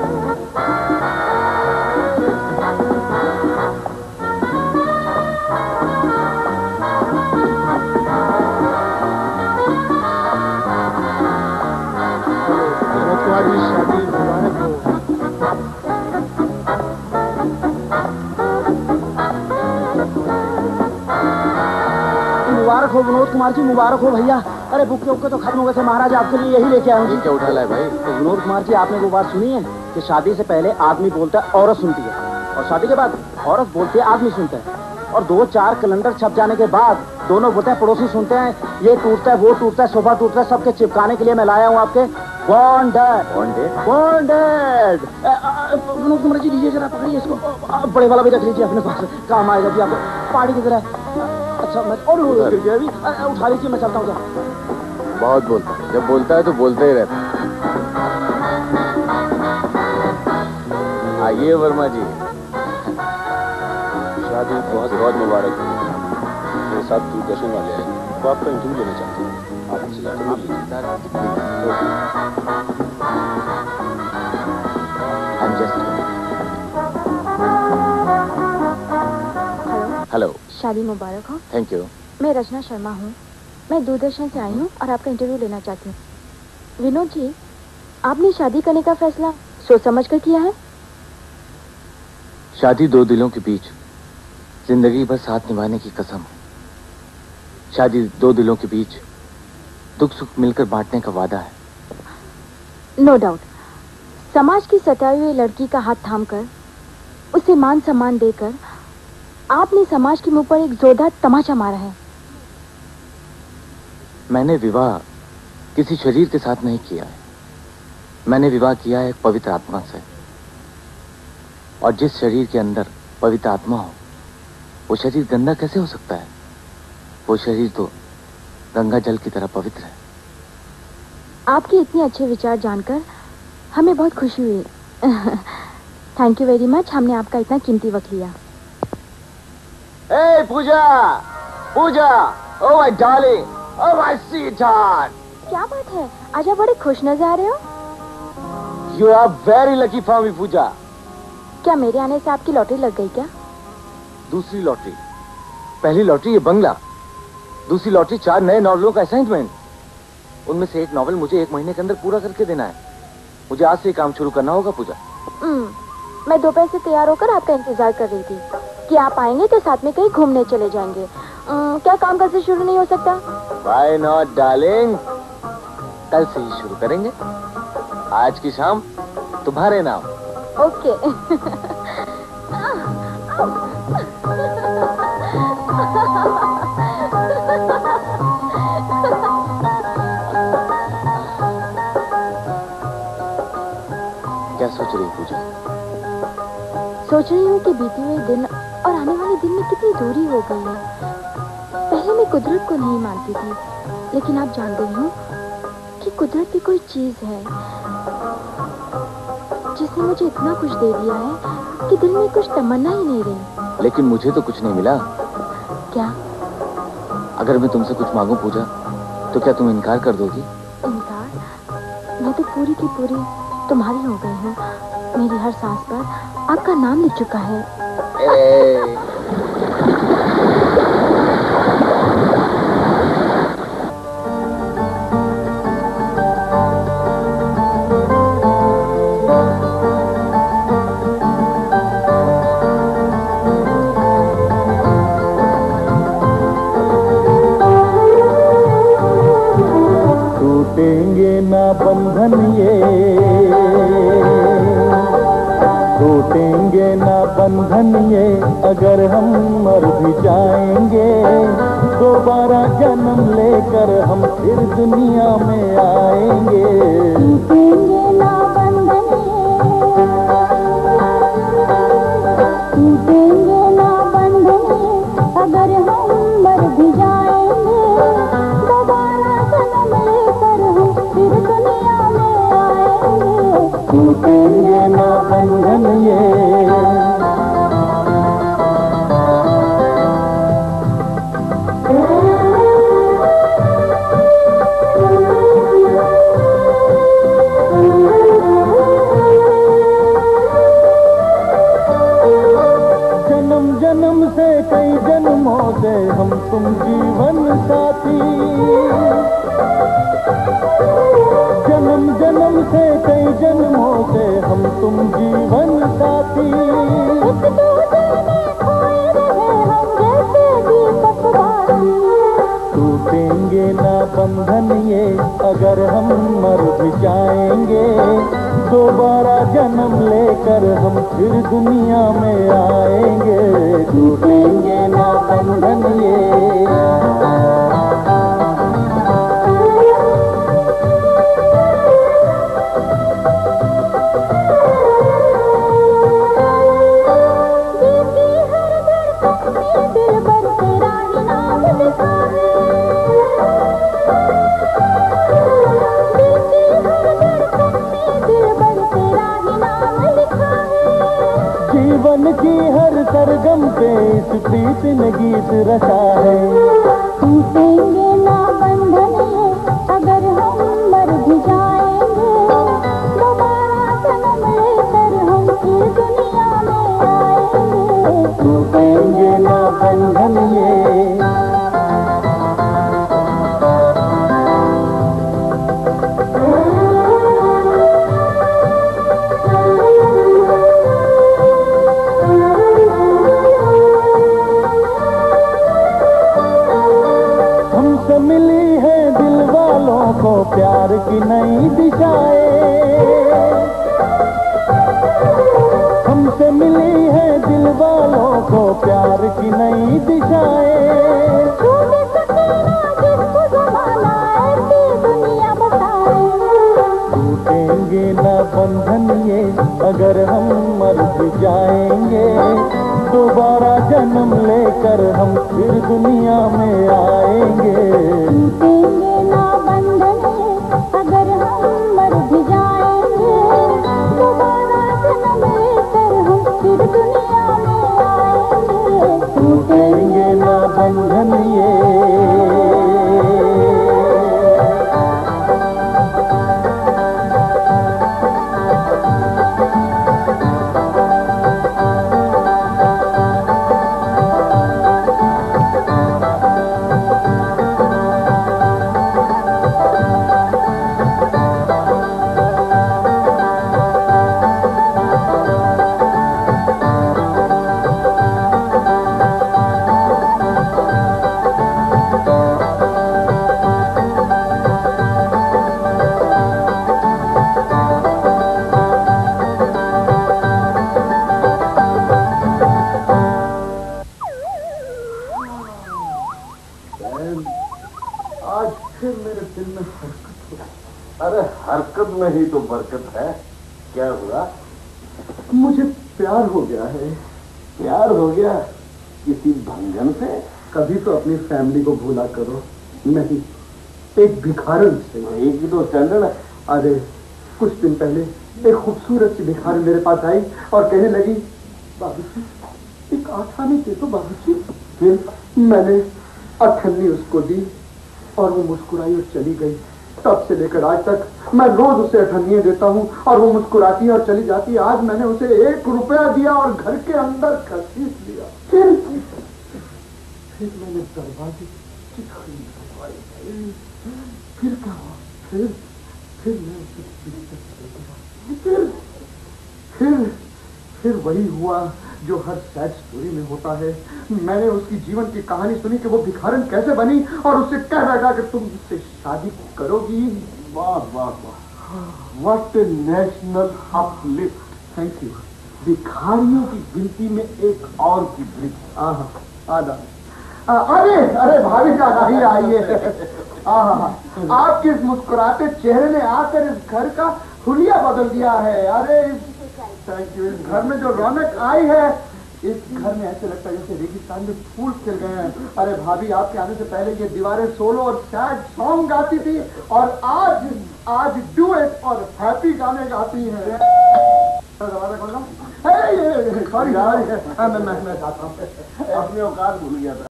तुम्हारी शादी मुबारक हो। मुबारक हो विनोद कुमार जी, मुबारक हो भैया। अरे बुक के तो खत्म हो गए थे महाराज, आपके लिए यही लेके आया हूँ। ये क्या उठा लाए भाई? तो विनोद कुमार जी, आपने वो बात सुनी है कि शादी से पहले आदमी बोलता है, औरत सुनती है, और शादी के बाद औरत बोलती है, आदमी सुनता है। और 2-4 कैलेंडर छप जाने के बाद दोनों बोलते हैं, पड़ोसी सुनते हैं, ये टूटता है, वो टूटता है, सोफा टूटता है। सबके चिपकाने के लिए मैं लाया हूँ आपके बॉन्डेड। बॉन्डेड। विनोद कुमार जी, लीजिए जरा, पकड़िए इसको। बड़े वाला भी रख लीजिए अपने पास, काम आएगा जी आपको। पार्टी की तरह। अच्छा, मैं और गिर गया अभी। उठा लीजिए, मैं चलता हूँ। बहुत बोलता है, जब बोलता है तो बोलते ही रहता है। आइए वर्मा जी। शादी बहुत बहुत मुबारक हो। मेरे साथ दूरदर्शन वाले हैं, वो आपका इंटरव्यू लेना चाहते हैं। आप उनसे जाकर मिल लीजिए। हेलो। शादी मुबारक हो। Thank you. मैं रचना शर्मा हूँ, मैं दूरदर्शन से आई हूँ और आपका इंटरव्यू लेना चाहती हूँ। विनोद जी, आपने शादी करने का फैसला सोच समझ कर किया है? शादी दो दिलों के बीच जिंदगी भर साथ निभाने की कसम है। शादी दो दिलों के बीच दुख सुख मिलकर बांटने का वादा है। नो डाउट, समाज की सताई हुई लड़की का हाथ थामकर उसे मान सम्मान देकर आपने समाज के मुंह पर एक जोरदार तमाचा मारा है। मैंने विवाह किसी शरीर के साथ नहीं किया है, मैंने विवाह किया है एक पवित्र आत्मा से। और जिस शरीर के अंदर पवित्र आत्मा हो, वो शरीर गंदा कैसे हो सकता है? वो शरीर तो गंगा जल की तरह पवित्र है। आपके इतने अच्छे विचार जानकर हमें बहुत खुशी हुई। थैंक यू वेरी मच, हमने आपका इतना कीमती वक्त लिया। Hey, Puja, Puja, oh my darling, oh my sweetheart. क्या बात है, आज आप बड़े खुश नजर आ रहे हो। You are very lucky for me, पूजा। क्या मेरे आने से आपकी लॉटरी लग गई क्या? दूसरी लॉटरी। पहली लॉटरी ये बंगला, दूसरी लॉटरी 4 नए नॉवलों का असाइनमेंट। उनमें से एक नॉवल मुझे 1 महीने के अंदर पूरा करके देना है। मुझे आज से काम शुरू करना होगा पूजा। मैं दोपहर से तैयार होकर आपका इंतजार कर रही थी कि आप आएंगे तो साथ में कहीं घूमने चले जाएंगे। क्या काम कल से शुरू नहीं हो सकता? Why not, darling? कल से ही शुरू करेंगे। आज की शाम तुम्हारे नाम। ओके। क्या सोच रही पूजा? सोच रही हूँ कि बीते हुए दिन और आने वाले दिन में कितनी दूरी हो गई है। पहले मैं कुदरत को नहीं मानती थी, लेकिन आप जान गई हूँ कि कुदरत भी कोई चीज है जिसने मुझे इतना कुछ दे दिया है कि दिल में कुछ तमन्ना ही नहीं रही। लेकिन मुझे तो कुछ नहीं मिला। क्या? अगर मैं तुमसे कुछ मांगू पूजा, तो क्या तुम इनकार कर दोगी? इनकार? मैं तो पूरी की पूरी तुम्हारी हो गई हूँ। मेरी हर सांस पर आपका नाम लिख चुका है। बंधन ये, अगर हम मर भी जाएंगे दोबारा जन्म लेकर हम फिर दुनिया में आएंगे। टूटेंगे ना बंधन ये, टूटेंगे ना बंधन ये, अगर हम मर भी जाएंगे दोबारा जन्म लेकर हम फिर दुनिया में आएंगे। टूटेंगे ना बंधन ये। जन्म जन्म से कई जन्मों से हम तुम जीवन साथी, जन्म जन्म से कई जन्मों से हम तुम जीवन साथी। एक दूसरे में खोए रहे हम जैसे दीपक बाती। टूटेंगे ना बंधन ये, अगर हम मर भी जाएंगे दोबारा जन्म लेकर हम फिर दुनिया में आएंगे। टूटेंगे ना बंधन ये। जीवन की हर सरगम पे इस प्रीत ने गीत रचा है। टूटेंगे ना बंधन ये, अगर हम मर भी जाएंगे दोबारा जन्म लेकर हम फिर दुनिया में आएंगे। टूटेंगे ना बंधन ये। मिली है दिल वालों को प्यार की नई दिशाएं, हमसे मिली है दिल वालों को प्यार की नई दिशाएं। टूटेंगे ना बंधन ये, अगर हम मर भी जाएंगे दोबारा जन्म लेकर हम फिर दुनिया में आएंगे। टूटेंगे ना बंधन ये, अगर हम मर भी जाएंगे दोबारा जन्म लेकर हम फिर दुनिया में आएंगे। टूटेंगे ना बंधन ये। आज फिर मेरे दिल में हरकत हो। अरे हरकत में ही तो बरकत है। क्या हुआ? मुझे प्यार हो गया है। प्यार हो गया? किसी भंगन से? कभी तो अपनी फैमिली को भूला करो। नहीं, एक भिखारन से। एक तो स्टैंडर्ड है। अरे कुछ दिन पहले एक खूबसूरत सी भिखारी मेरे पास आई और कहने लगी, बाबूजी एक आठानी दे दो बाबूजी। फिर मैंने अठन्नी उसको दी और वो मुस्कुराई और चली गई। तब से लेकर आज तक मैं रोज उसे अठन्नियां देता हूँ और वो मुस्कुराती है और चली जाती है। आज मैंने उसे 1 रुपया दिया और घर के अंदर घसीट लिया। फिर मैंने दरवाजे की खड़ी दरवाई। फिर क्या हुआ? फिर मैं उसे फिर वही हुआ जो हर सैड स्टोरी में होता है। मैंने उसकी जीवन की कहानी सुनी कि वो भिखारन कैसे बनी और उससे कह लगा कि तुम उससे शादी करोगी। वाह वाह वाह, what a national uplift. Thank you भिखारियों की गिनती में एक और की वृद्धि। अरे अरे भाभी जाना ही आइए। आपके इस मुस्कुराते चेहरे ने आकर इस घर का हुलिया बदल दिया है। अरे थैंक यू। इस घर में जो रौनक आई है, इस घर में ऐसे लगता है जैसे रेगिस्तान में फूल खिल गए हैं। अरे भाभी आपके आने से पहले ये दीवारें सोलो और सैड सॉन्ग गाती थी और आज डुएट और हैप्पी गाने गाती हैं। सॉरी मैं जाता हूँ, अपनी औकात भूल गया था।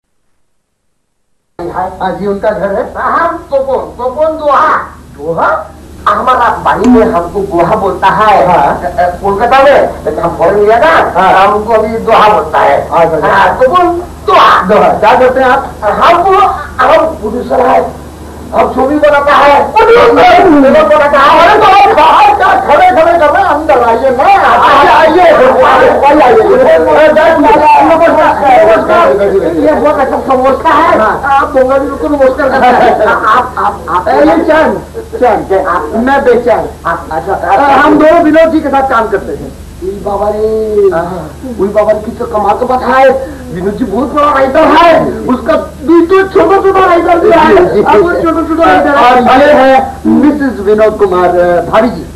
आज ही उनका घर है। हम तो कौन दोहा हमारा बाड़ी में हमको गोहा बोलता है। कोलकाता में लेकिन हम फॉरन लिया ना, हमको अभी दोहा बोलता है। तो कौन दोहा क्या करते हैं आप? हम प्रोड्यूसर है, हम छवि बनाता है, बनाता है। अरे तो बाहर क्या खड़े खड़े कर रहे हैं, अंदर आइए ना, आइए। ये बहुत अच्छा समोसा है। आप दोनों भी बिल्कुल नमस्कार करते हैं। मैं बेचैन। हम दोनों विनोद जी के साथ काम करते हैं। बाबा रे की तो कमा तो बता है। विनोद जी बहुत बड़ा राइटर है, उसका तो छोटा छोटा राइटर भी है। छोटा छोटा राइटर और ये है मिसेस विनोद कुमार भाभी जी।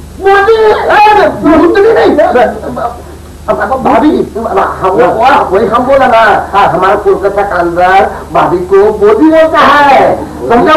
भाभी वही हम बोला ना, हमारा कोलकाता का अंदर भाभी को मोदी बोलता है। समझा?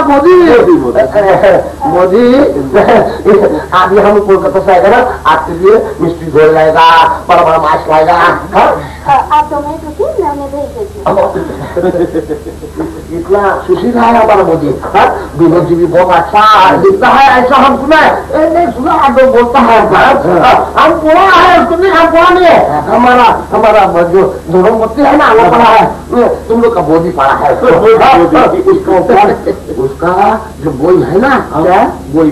मोदी अभी हम कोलकाता से आएगा ना, आपके लिए मिस्ट्री घोल लाएगा, बड़ा बड़ा मास्क लाएगा। आप तो मैं भेज देती। इतना सुशील है हमारा मोदी। विनोद जी भी बहुत अच्छा दिखता है, ऐसा हम सुना है। नहीं सुना, आप लोग बोलता है हम पूरा है, उसको नहीं, हम पूरा नहीं है। हमारा जो धर्मपति है ना, वो पड़ा है। तुम लोग का बोधी पड़ा है। उसका जो बोई है ना, क्या बोई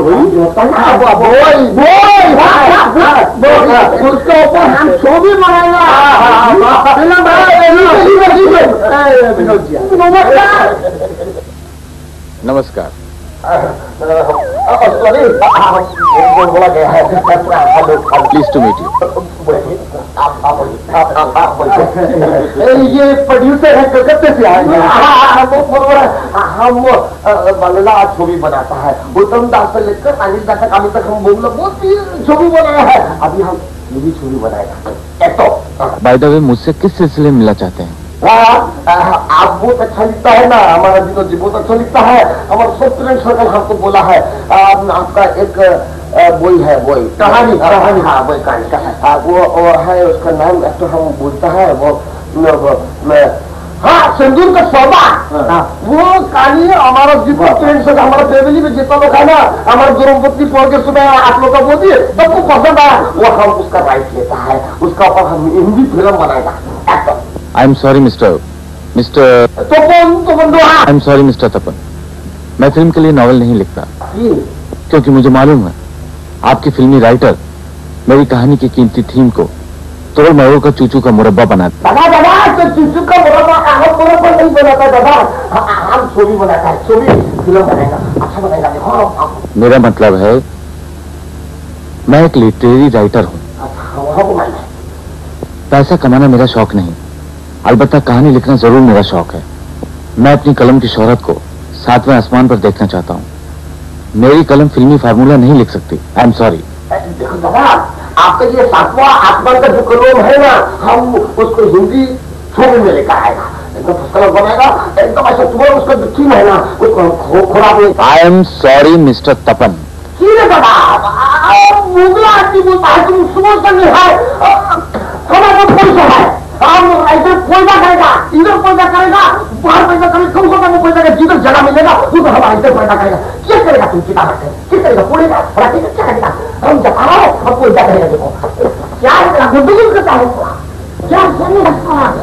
उसके ऊपर हम छवि बनाएगा। नमस्कार। बोला गया है प्लीज टू मीट यू। ये प्रोड्यूसर है, कलकत्ते से आए। हम बल्ला छवि बनाता है, उत्तम दास से लेकर अनिल दास तक, अभी तक हम बोल बहुत छवि बनाया है। अभी हम मेरी छवि बनाएगा। बाय द वे, मुझसे किस सिलसिले में मिलना चाहते हैं? आप बहुत अच्छा लिखता है ना, हमारा विनोद जी बहुत अच्छा लिखता है। हमारा सॉफ्टवेयर सर्कल हमको बोला है आपका एक बोई है, बोई कहानी। हाँ, बोई कहानी वो है, उसका नाम तो हम बोलता है वो हाँ, सिंदूर का सौदा। वो कहानी हमारा जितना फ्रेंड्स है, हमारा फैमिली में जितना लोग है ना, हमारा धर्मपत्नी पढ़ के सुना है, आप लोग का बोली सबको पसंद आया। वो हम उसका राइट लेता है, उसका ऊपर हम हिंदी फिल्म बनाएगा। I am sorry mister I am sorry mister Tapan, मैं फिल्म के लिए नॉवेल नहीं लिखता, क्योंकि मुझे मालूम है आपकी फिल्मी राइटर मेरी कहानी की कीमती थीम को तोड़ मरोड़ का चूचू का मुरब्बा बनाता। दादा चूचू का मुरब्बा नहीं बनाता दादा, हम छवि बनाता है, छवि फिल्म बनाएगा, अच्छा बनाएगा। देखो मेरा मतलब है मैं एक लिटरेरी राइटर हूँ। पैसा कमाना मेरा शौक नहीं, अलबत्ता कहानी लिखना जरूर मेरा शौक है। मैं अपनी कलम की शोहरत को 7वें आसमान पर देखना चाहता हूँ। मेरी कलम फिल्मी फार्मूला नहीं लिख सकती। I am sorry. देखो दादा, आपका ये 7वां आसमान का जो कलम है ना, हम उसको हिंदी छवि में लेकर आएगा, एकदम कलम बनाएगा, एकदम ऐसा तुम्हारा उसका जो थीम है ना, उसको खोला। I am sorry mister Tapan. दादा मुगला आदमी बोलता है, तुम समझता नहीं है, हमारा पैसा है, हम इधर पैदा करेगा, इधर पैदा करेगा, बाहर पैदा करेगा, कम से कम पैदा करेगा, जिधर जगह मिलेगा उधर हम इधर पैदा करेगा। क्या करेगा तुम किताब रखे, क्या करेगा, पढ़ेगा, रखेगा, क्या करेगा? हम जता रहे हैं, हम पैदा करेगा। देखो क्या करेगा, गुड्डू करता है, क्या करने लगता है,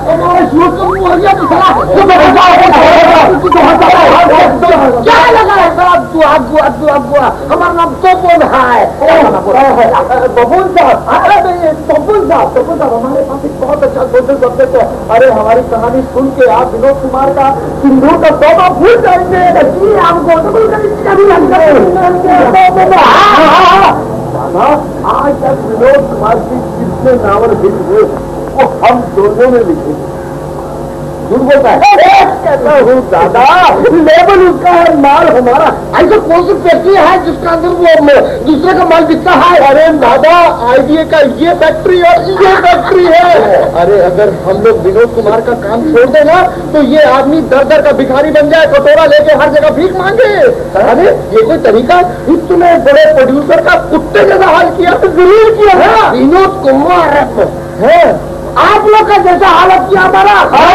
क्या लगा है हमारा नाम तोपुन है। बबून साहब, हमारे पास एक बहुत अच्छा सोशल सब्जेक्ट है। अरे हमारी कहानी सुन के आप विनोद कुमार का सिंदूर का सौदा भूल जाएंगे। हमको दादा आज तक विनोद कुमार की कितने नावल हिट हुए वो हम दोनों में लिखे। झूठ बोलता है कहता हूँ दादा, लेवल उसका है, माल हमारा। ऐसा कौन सी फैक्ट्री है जिसका अंदर वो दूसरे का माल बिकता है? अरे दादा, आईडीए का ये फैक्ट्री और ये फैक्ट्री है। अरे अगर हम लोग विनोद कुमार का काम छोड़ देना तो ये आदमी दर दर का भिखारी बन जाए, कटोरा लेके हर जगह भीख मांगे। अरे ये कोई तरीका? इतने बड़े प्रोड्यूसर का कुत्ते जैसा हाल किया तो जरूर किया है विनोद कुमार है। आप लोग का जैसा हालत किया हमारा,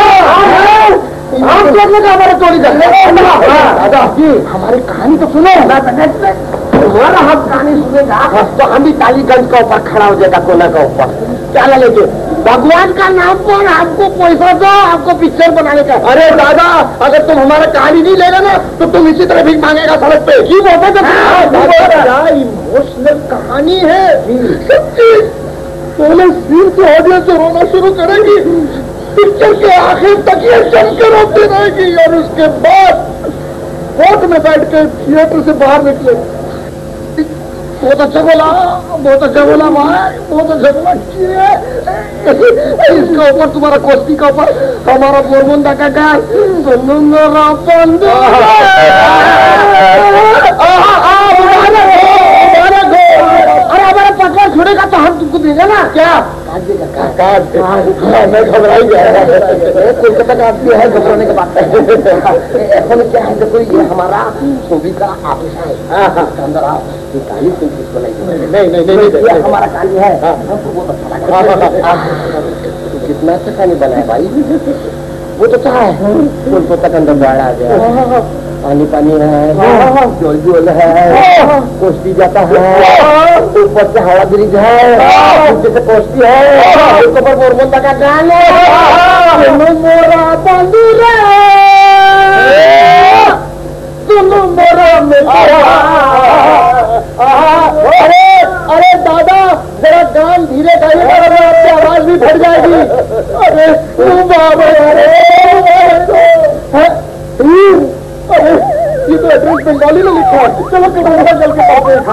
आप लोग का हमारा चोरी कर दादा जी, हमारी कहानी तो सुनो। तुम्हारा हम कहानी सुनेगा तो हम भी टालीगंज का ऊपर खड़ा हो जाएगा, कोना का ऊपर। क्या लगे भगवान का नाम पर आपको पैसा दो, आपको पिक्चर बनाने का। अरे दादा, अगर तुम हमारा कहानी नहीं लेगा ना तो तुम इसी तरह भीख मांगेगा सड़क पे। क्यों बोलते? इमोशनल कहानी है सच्ची। पहले सीन से ऑडियंस रोना शुरू करेगी, पिक्चर के आखिर तक ये जम के रोती रहेगी और उसके बाद कोर्ट में बैठ के थिएटर से बाहर निकले। बहुत अच्छा बोला, बहुत अच्छा बोला भाई, बहुत अच्छा बोला। इसका ऊपर तुम्हारा कोस्ती का ऊपर हमारा पोरबंदा का गाय सुनो मेरा बंदू। अरे हमारा पकड़ छोड़ेगा तो हम तुमको देगा ना। क्या मैं घबराई गया, कोलकाता का आदमी है, घबराने की बात है। ऐसा में क्या है, देखो ये हमारा छवि का ऑफिस है, अंदर आप नहीं हमारा कहानी है, हमको बहुत अच्छा लगा। कितना अच्छा कहानी बना है भाई, वो तो क्या है, कोलकाता के अंदर बाढ़ आ गया, पानी पानी है, जोल जोल है, कोस्ती जाता है, ऊपर से हवा ब्रिज है, नीचे से कोस्ती है, उसके ऊपर पोरबंदा का गान है, मोरा बंदूरा सुनो मोरा। अरे दादा, जरा गान धीरे गाइए, आपकी आवाज भी फट जाएगी। अरे बाबा, अरे ये तो एड्रेस बंगाली में लिखा है। चलो चल के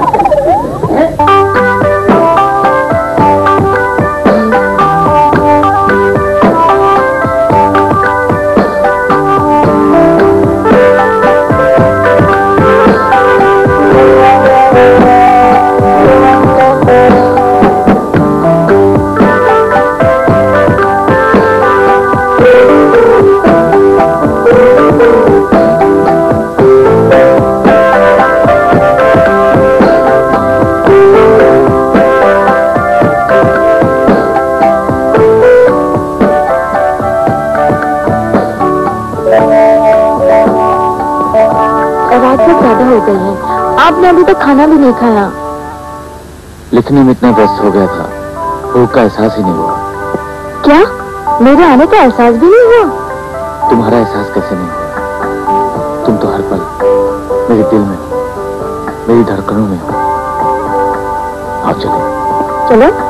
आपने अभी तक खाना भी नहीं खाया। लिखने में इतना व्यस्त हो गया था, भूख का एहसास ही नहीं हुआ। क्या मेरे आने का एहसास भी नहीं हुआ? तुम्हारा एहसास कैसे नहीं हुआ? तुम तो हर पल मेरे दिल में हो, मेरी धड़कनों में हो। आओ चलो। चलो।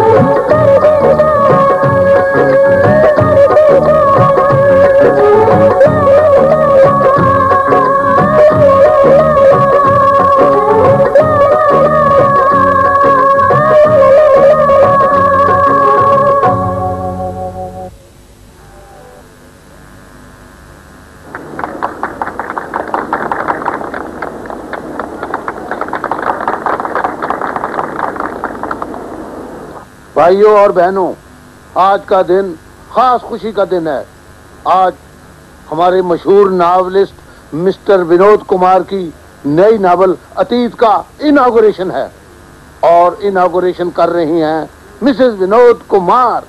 भाइयों और बहनों, आज का दिन खास खुशी का दिन है। आज हमारे मशहूर नावलिस्ट मिस्टर विनोद कुमार की नई नावल अतीत का इनॉग्रेशन है और इनॉग्रेशन कर रही हैं मिसेस विनोद कुमार।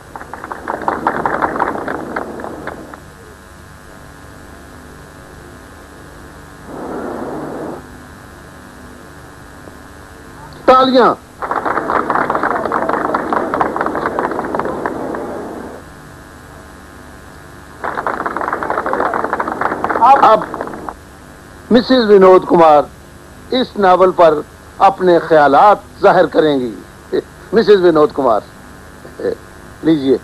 तालियां। अब मिसेस विनोद कुमार इस नावल पर अपने ख्यालात जाहिर करेंगी। मिसेस विनोद कुमार, लीजिए।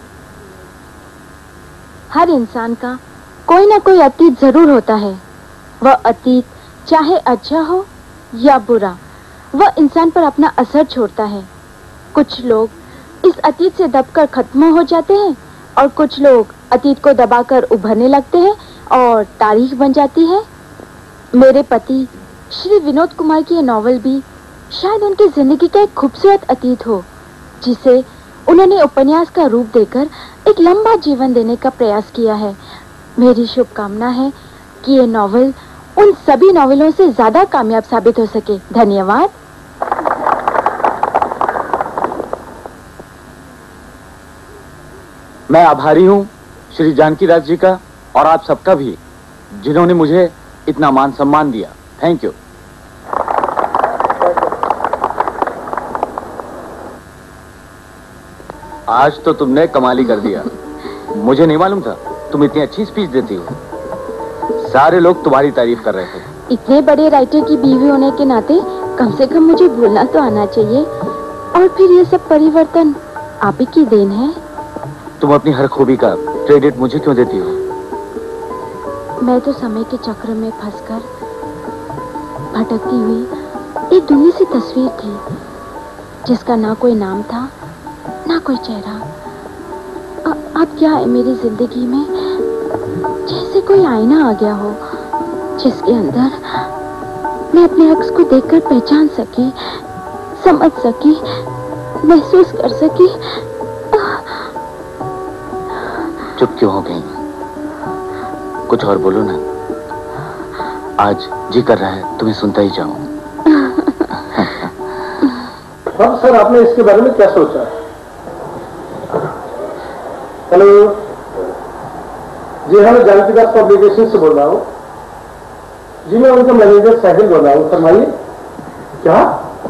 हर इंसान का कोई ना कोई अतीत जरूर होता है। वह अतीत चाहे अच्छा हो या बुरा, वह इंसान पर अपना असर छोड़ता है। कुछ लोग इस अतीत से दबकर खत्म हो जाते हैं और कुछ लोग अतीत को दबाकर उभरने लगते हैं और तारीख बन जाती है। मेरे पति श्री विनोद कुमार की यह नॉवल भी शायद उनकी जिंदगी का एक खूबसूरत अतीत हो, जिसे उन्होंने उपन्यास का रूप देकर एक लंबा जीवन देने का प्रयास किया है। मेरी शुभकामना है कि ये नॉवल उन सभी नॉवेलों से ज्यादा कामयाब साबित हो सके। धन्यवाद। मैं आभारी हूँ श्री जानकी दास जी का और आप सबका भी, जिन्होंने मुझे इतना मान सम्मान दिया। Thank you. आज तो तुमने कमाल ही कर दिया। मुझे नहीं मालूम था तुम इतनी अच्छी स्पीच देती हो। सारे लोग तुम्हारी तारीफ कर रहे थे। इतने बड़े राइटर की बीवी होने के नाते कम से कम मुझे बोलना तो आना चाहिए। और फिर ये सब परिवर्तन आप ही की देन है। तुम अपनी हर खूबी का क्रेडिट मुझे क्यों देती हो? मैं तो समय के चक्र में फंसकर भटकती हुई एक धुंधली सी तस्वीर थी, जिसका ना कोई नाम था ना कोई चेहरा। अब क्या है मेरी जिंदगी में, जैसे कोई आईना आ गया हो, जिसके अंदर मैं अपने अक्स को देखकर पहचान सकी, समझ सकी, महसूस कर सकी। चुप क्यों हो गई? कुछ और बोलो ना। आज जी कर रहा है तुम्हें सुनता ही जाऊं। अब सर आपने इसके बारे में क्या सोचा? हेलो जी, हाँ मैं जानकी दास पब्लिकेशन से बोल रहा हूँ जी। मैं उनका मैनेजर साहिल बोल रहा हूँ। फरमाइए। क्या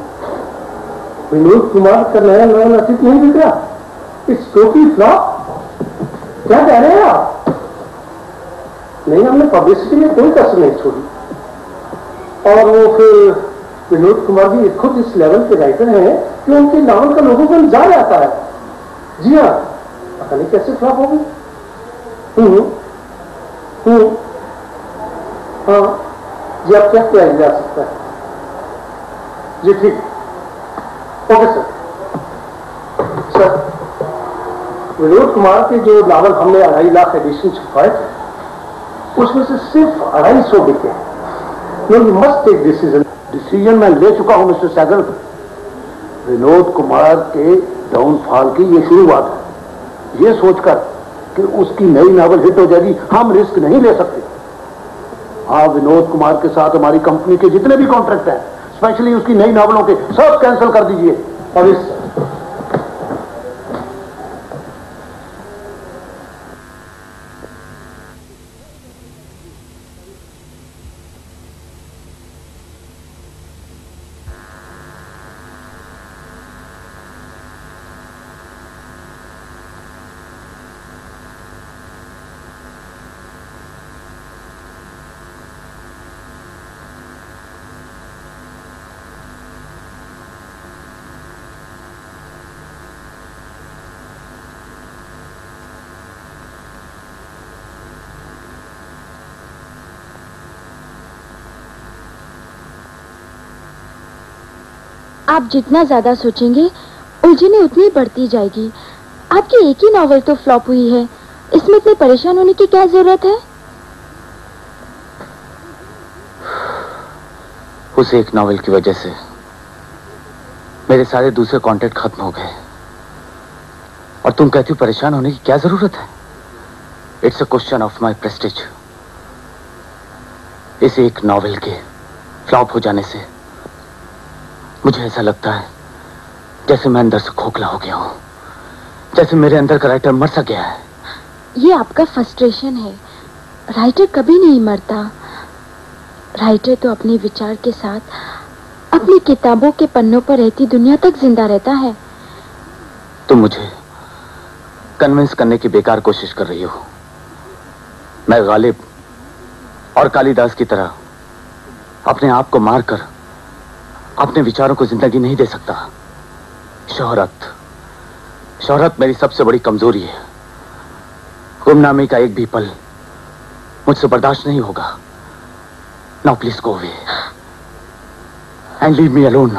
विनोद कुमार का नया नॉवल अतीत नहीं बिक रहा? It's totally flop. क्या कह रहे हैं आप? नहीं, हमने पब्लिसिटी में कोई कसर नहीं छोड़ी। और वो फिर विनोद कुमार जी खुद इस लेवल के राइटर हैं कि उनके नावल का लोगों को जा जाता है। जी हाँ, पता नहीं कैसे फ्लॉप हो गई। हाँ जी, आप क्या किया जा सकता है? जी ठीक, okay sir. Sir, Vinod Kumar के जो नावल हमने 2.5 लाख एडिशन छपवाए थे, उसमें से सिर्फ 250 बिके। यू मस्ट टेक डिसीजन मैं ले चुका हूं मिस्टर सैगल। विनोद कुमार के डाउनफॉल की ये शुरुआत है। ये सोचकर कि उसकी नई नावल हिट हो जाएगी हम रिस्क नहीं ले सकते। हाँ, विनोद कुमार के साथ हमारी कंपनी के जितने भी कॉन्ट्रैक्ट हैं, स्पेशली उसकी नई नावलों के, सब कैंसिल कर दीजिए। और इस आप जितना ज्यादा सोचेंगे उलझने उतनी बढ़ती जाएगी। आपकी एक ही नॉवेल तो फ्लॉप हुई है, इसमें इतने परेशान होने की क्या जरूरत है? उस एक नॉवेल की वजह से मेरे सारे दूसरे कॉन्ट्रैक्ट खत्म हो गए और तुम कहती हो परेशान होने की क्या जरूरत है? It's a question of my prestige. इस एक नॉवेल के फ्लॉप हो जाने से मुझे ऐसा लगता है जैसे मैं अंदर से खोखला हो गया हूं, जैसे मेरे अंदर का राइटर मर सा गया है। ये आपका फ्रस्ट्रेशन है। राइटर कभी नहीं मरता। राइटर तो अपने विचार के साथ अपनी किताबों के पन्नों पर रहती दुनिया तक जिंदा रहता है। तुम मुझे कन्विंस करने की बेकार कोशिश कर रही हो। मैं गालिब और कालिदास की तरह अपने आप को मारकर अपने विचारों को जिंदगी नहीं दे सकता। शोहरत मेरी सबसे बड़ी कमजोरी है। गुमनामी का एक भी पल मुझसे बर्दाश्त नहीं होगा। Now please go away and leave me alone.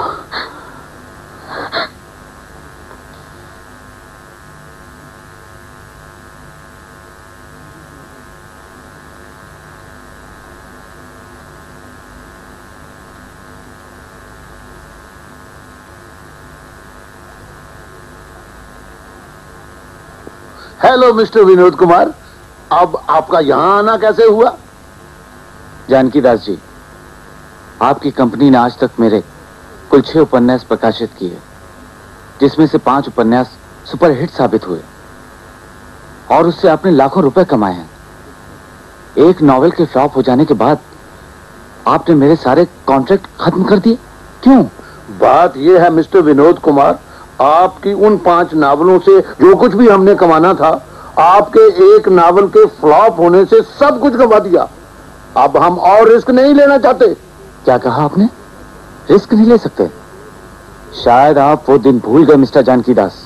Hello mister Vinod Kumar, अब आपका यहां आना कैसे हुआ? जानकी दास जी, आपकी कंपनी ने आज तक मेरे कुल 6 उपन्यास प्रकाशित किए, जिसमें से 5 उपन्यास सुपरहिट साबित हुए और उससे आपने लाखों रुपए कमाए हैं। एक नॉवेल के फ्लॉप हो जाने के बाद आपने मेरे सारे कॉन्ट्रैक्ट खत्म कर दिए। क्यों? बात यह है मिस्टर विनोद कुमार, आपकी उन 5 नावलों से जो कुछ भी हमने कमाना था, आपके एक नावल के फ्लॉप होने से सब कुछ गंवा दिया। अब हम और रिस्क नहीं लेना चाहते। क्या कहा आपने? रिस्क नहीं ले सकते? शायद आप वो दिन भूल गए मिस्टर जानकी दास,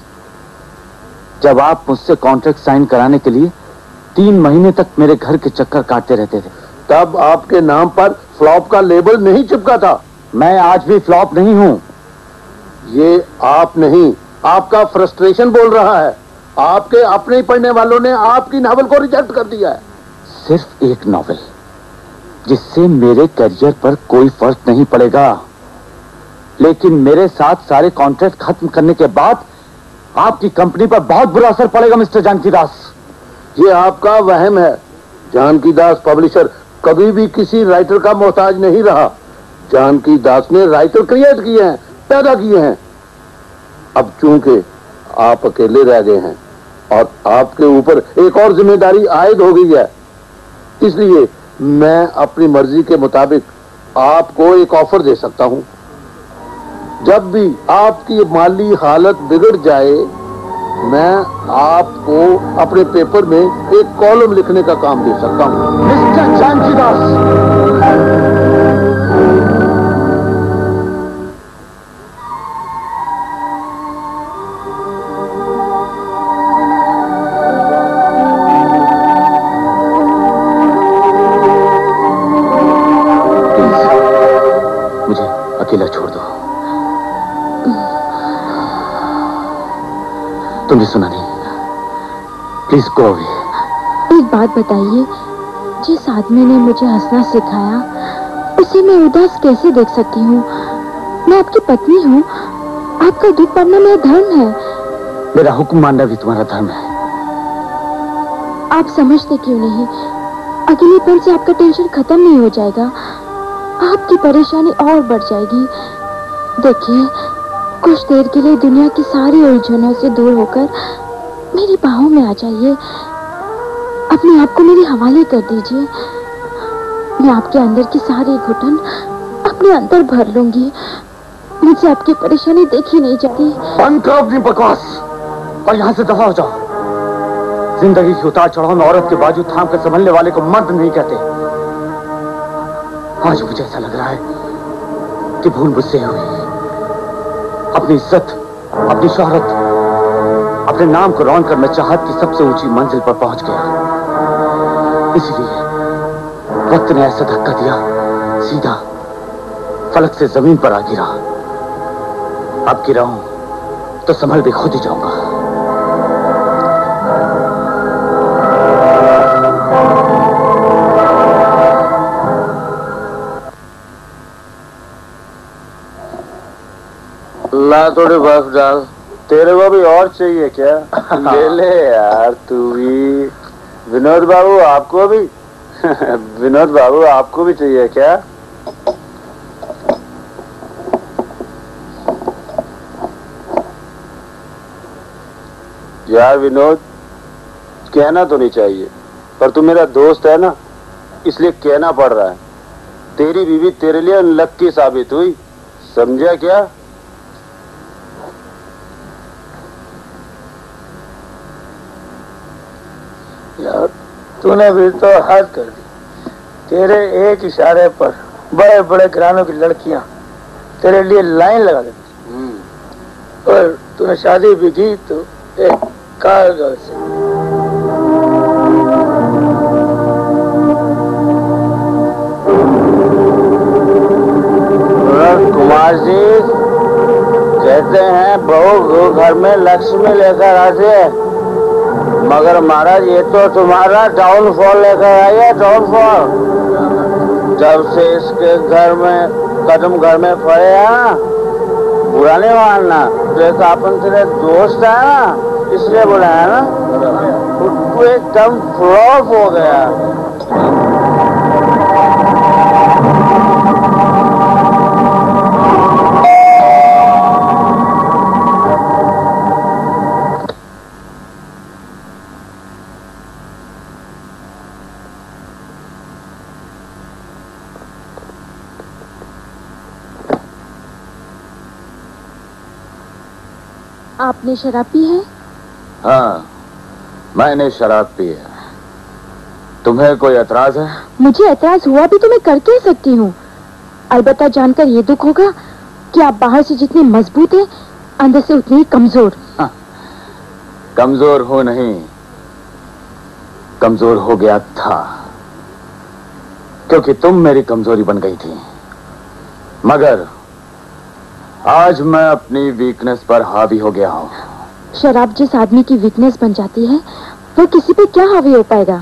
जब आप मुझसे कॉन्ट्रैक्ट साइन कराने के लिए 3 महीने तक मेरे घर के चक्कर काटते रहते थे। तब आपके नाम पर फ्लॉप का लेबल नहीं चिपका था। मैं आज भी फ्लॉप नहीं हूं। ये आप नहीं, आपका फ्रस्ट्रेशन बोल रहा है। आपके अपने ही पढ़ने वालों ने आपकी नावल को रिजेक्ट कर दिया है। सिर्फ एक नॉवेल जिससे मेरे करियर पर कोई फर्क नहीं पड़ेगा, लेकिन मेरे साथ सारे कॉन्ट्रैक्ट खत्म करने के बाद आपकी कंपनी पर बहुत बुरा असर पड़ेगा मिस्टर जानकी दास। ये आपका वहम है। जानकी दास पब्लिशर कभी भी किसी राइटर का मोहताज नहीं रहा। जानकी दास ने राइटर क्रिएट किए हैं, पैदा किए हैं। अब चूंकि आप अकेले रह गए हैं और आपके ऊपर एक और जिम्मेदारी आयद हो गई है, इसलिए मैं अपनी मर्जी के मुताबिक आपको एक ऑफर दे सकता हूं। जब भी आपकी माली हालत बिगड़ जाए, मैं आपको अपने पेपर में एक कॉलम लिखने का काम दे सकता हूं। मिस्टर जानकी दास, अकेला छोड़ दो। तुमने सुना नहीं? Please go away. एक बात बताइए, जिस आदमी ने मुझे हंसना सिखाया, उसे मैं उदास कैसे देख सकती हूँ? मैं आपकी पत्नी हूँ। आपका दुख पड़ना मेरा धर्म है। मेरा हुक्म मानना भी तुम्हारा धर्म है। आप समझते क्यों नहीं? अकेलेपन से आपका टेंशन खत्म नहीं हो जाएगा, आपकी परेशानी और बढ़ जाएगी। देखिए, कुछ देर के लिए दुनिया की सारी उलझनों से दूर होकर मेरी बाहों में आ जाइए। अपने आप को मेरे हवाले कर दीजिए। मैं आपके अंदर की सारी घुटन अपने अंदर भर लूंगी। मुझे आपकी परेशानी देखी नहीं जाती। बंद करो अपनी बकवास और यहाँ से दफा हो जाओ। जिंदगी की उतार चढ़ाव में औरत के बाजू थाम कर संभलने वाले को मर्द नहीं कहते। आज मुझे ऐसा लग रहा है कि भूल मुझसे हुई। अपनी इज्जत, अपनी शोहरत, अपने नाम को रौंद कर मैं चाहत की सबसे ऊंची मंजिल पर पहुंच गया। इसलिए वक्त ने ऐसा धक्का दिया, सीधा फलक से जमीन पर आ गिरा। अब की रहूं तो संभल भी खुद ही जाऊंगा। ला थोड़ी बर्फ डाल। तेरे को भी और चाहिए क्या? ले ले यार तू भी। विनोद बाबू आपको भी विनोद बाबू आपको भी चाहिए क्या? यार विनोद, कहना तो नहीं चाहिए पर तू मेरा दोस्त है ना, इसलिए कहना पड़ रहा है। तेरी बीवी तेरे लिए लक्की साबित हुई, समझा क्या? यार तूने भी तो हद कर दी। तेरे एक इशारे पर बड़े बड़े घरानों की लड़कियां तेरे लिए लाइन लगा देती, और तूने शादी भी की तो एक कारगर से। कुमार जी कहते हैं बहू घर में लक्ष्मी लेकर आती है, मगर महाराज ये तो तुम्हारा डाउनफॉल लेकर आई है, डाउनफॉल। जब से इसके घर में कदम घर में पड़े है ना, बुरा नहीं मानना, तो अपन तेरे दोस्त है ना इसलिए बुलाया ना, उसको एकदम फ्लॉप हो गया। आपने शराब पी है? हाँ, मैंने शराब पी है। तुम्हें कोई एतराज है? मुझे एतराज हुआ भी तो मैं कर क्या सकती हूँ। अलबत्ता जानकर ये दुख होगा कि आप बाहर से जितने मजबूत हैं, अंदर से उतनी ही कमजोर। हाँ, कमजोर हो नहीं, कमजोर हो गया था, क्योंकि तुम मेरी कमजोरी बन गई थी। मगर आज मैं अपनी वीकनेस पर हावी हो गया हूँ। शराब जिस आदमी की वीकनेस बन जाती है, वो किसी पे क्या हावी हो पाएगा?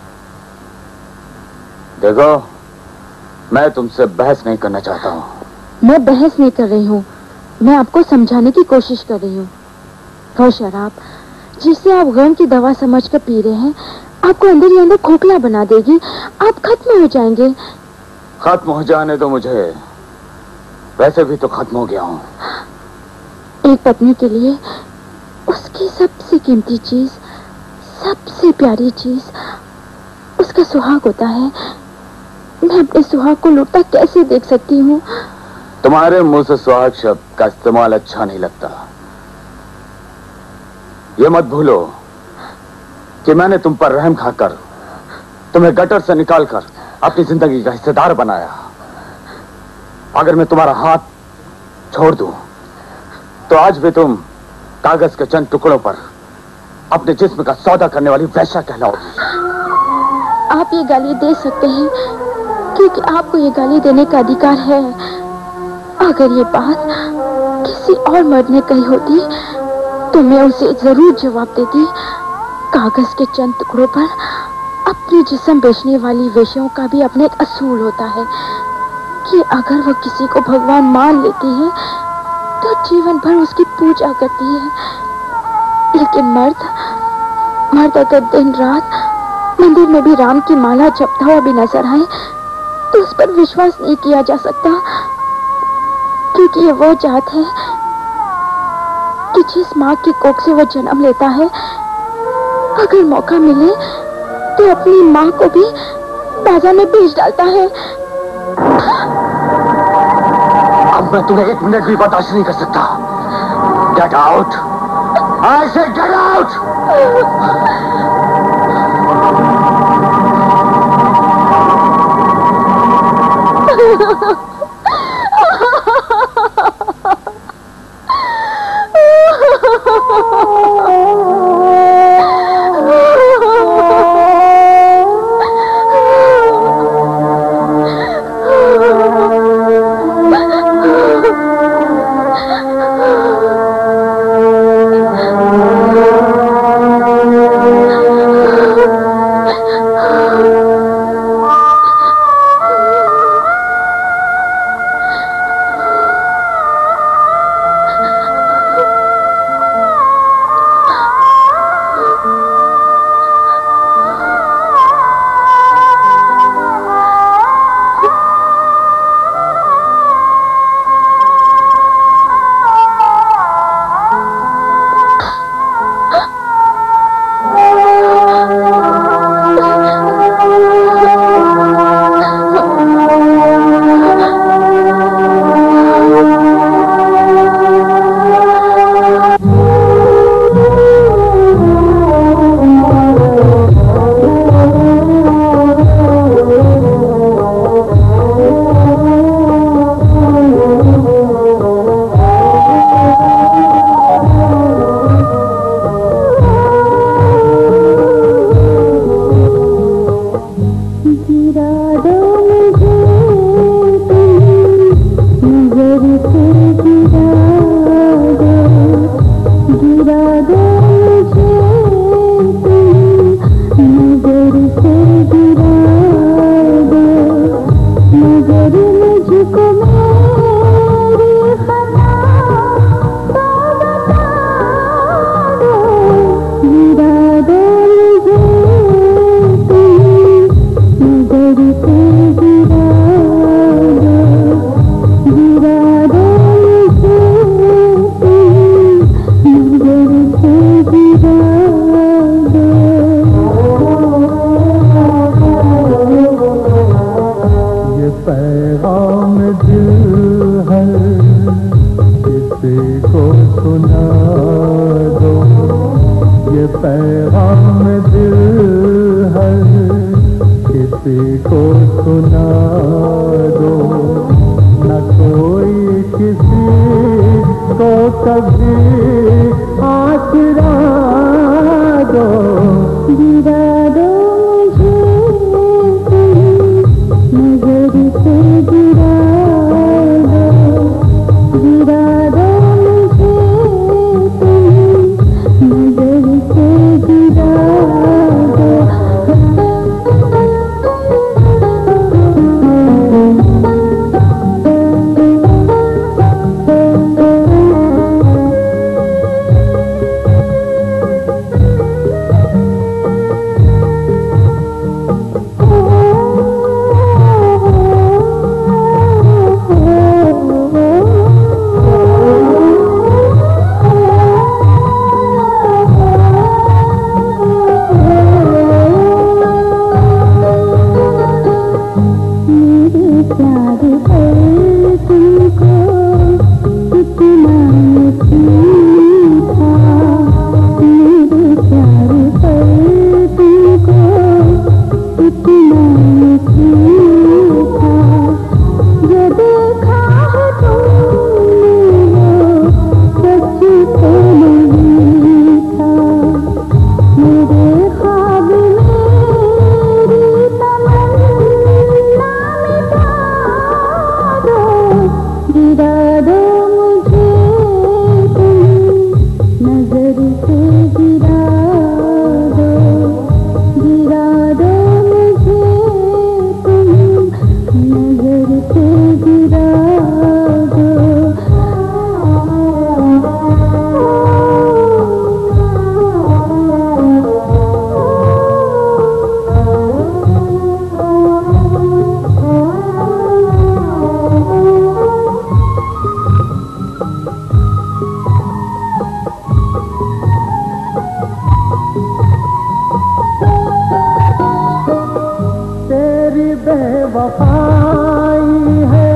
देखो, मैं तुमसे बहस नहीं करना चाहता हूँ। मैं बहस नहीं कर रही हूँ, मैं आपको समझाने की कोशिश कर रही हूँ। वो शराब जिसे आप गम की दवा समझकर पी रहे हैं, आपको अंदर ही अंदर खोखला बना देगी, आप खत्म हो जाएंगे। खत्म हो जाने दो मुझे, वैसे भी तो खत्म हो गया हूँ। एक पत्नी के लिए उसकी सबसे कीमती चीज, सबसे प्यारी चीज उसका सुहाग होता है। मैं अपने सुहाग को लुटता कैसे देख सकती हूँ? तुम्हारे मुंह से सुहाग शब्द का इस्तेमाल अच्छा नहीं लगता। ये मत भूलो कि मैंने तुम पर रहम खाकर तुम्हें गटर से निकालकर अपनी जिंदगी का हिस्सेदार बनाया। अगर मैं तुम्हारा हाथ छोड़ दूं, तो आज भी तुम कागज के चंद टुकड़ों पर अपने जिस्म का सौदा करने वाली वैश्या कहलाओगी। आप ये गाली दे सकते हैं क्योंकि आपको ये गाली देने का अधिकार है। अगर ये बात किसी और मर्द ने कही होती तो मैं उसे जरूर जवाब देती। कागज के चंद टुकड़ों पर अपनी जिस्म बेचने वाली वेश्याओं का भी अपना एक असूल होता है कि अगर वो किसी को भगवान मान लेती है तो जीवन भर उसकी पूजा करती है। लेकिन मर्द अगर दिन रात मंदिर में भी राम की माला जपता हुआ भी नजर आए तो उस पर विश्वास नहीं किया जा सकता, क्योंकि ये वो जात है कि जिस माँ की कोख से वो जन्म लेता है, अगर मौका मिले तो अपनी माँ को भी बाजार में बेच डालता है। अब मैं तुम्हें एक मिनट भी बर्दाश्त नहीं कर सकता। गेट आउट, आई से गेट आउट। पैगाम दिल हर किसी को सुना दो, न कोई किसी को कभी आसरा दो। गिरा दो मुझे नजर से गिरा दो, गिरा दो मुझे नजर से गिरा दो। बेवफाई है,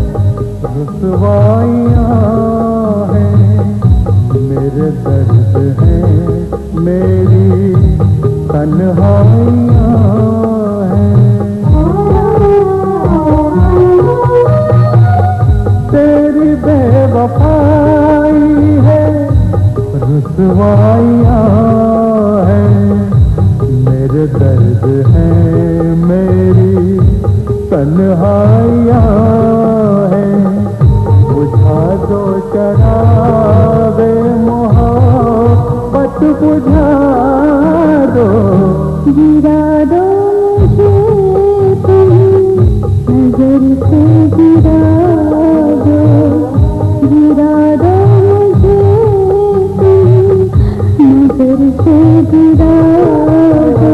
रुसवाइयाँ हैं, मेरे दर्द हैं, मेरी तन्हाइयाँ हैं। तेरी बेवफाई है, रुसवाइयाँ हैं, मेरे दर्द हैं, मेरी तन्हाइयाँ हैं। बुझा दो चरागे मोहब्बत बुझा दो, गिरा दो मुझे नजर से गिरा दो, गिरा दो मुझे नजर से गिरा दो।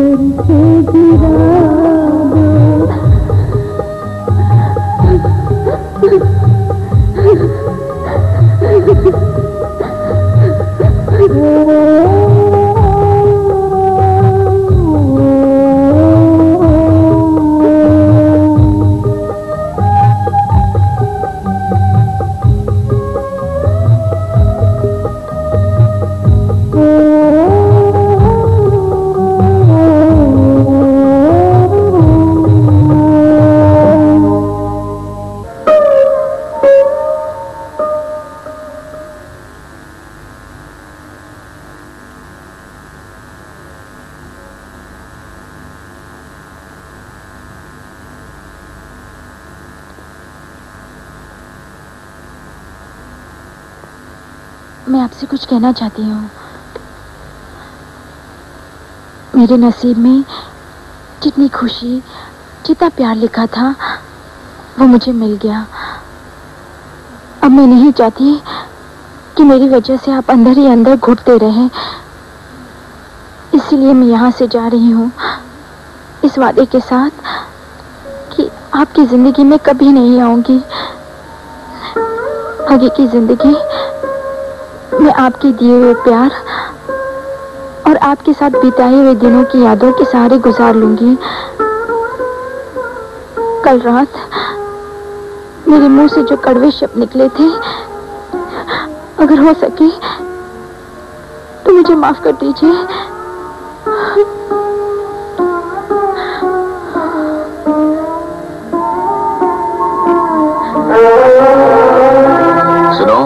करके गिरा मैं आपसे कुछ कहना चाहती हूँ। मेरे नसीब में जितनी खुशी, जितना प्यार लिखा था, वो मुझे मिल गया। अब मैं नहीं चाहती कि मेरी वजह से आप अंदर ही अंदर घुटते रहें। इसीलिए मैं यहाँ से जा रही हूँ, इस वादे के साथ कि आपकी जिंदगी में कभी नहीं आऊंगी। हकीकी जिंदगी मैं आपके दिए हुए प्यार और आपके साथ बिताए हुए दिनों की यादों के सहारे गुजार लूंगी। कल रात मेरे मुंह से जो कड़वे शब्द निकले थे, अगर हो सके तो मुझे माफ कर दीजिए। सुनो,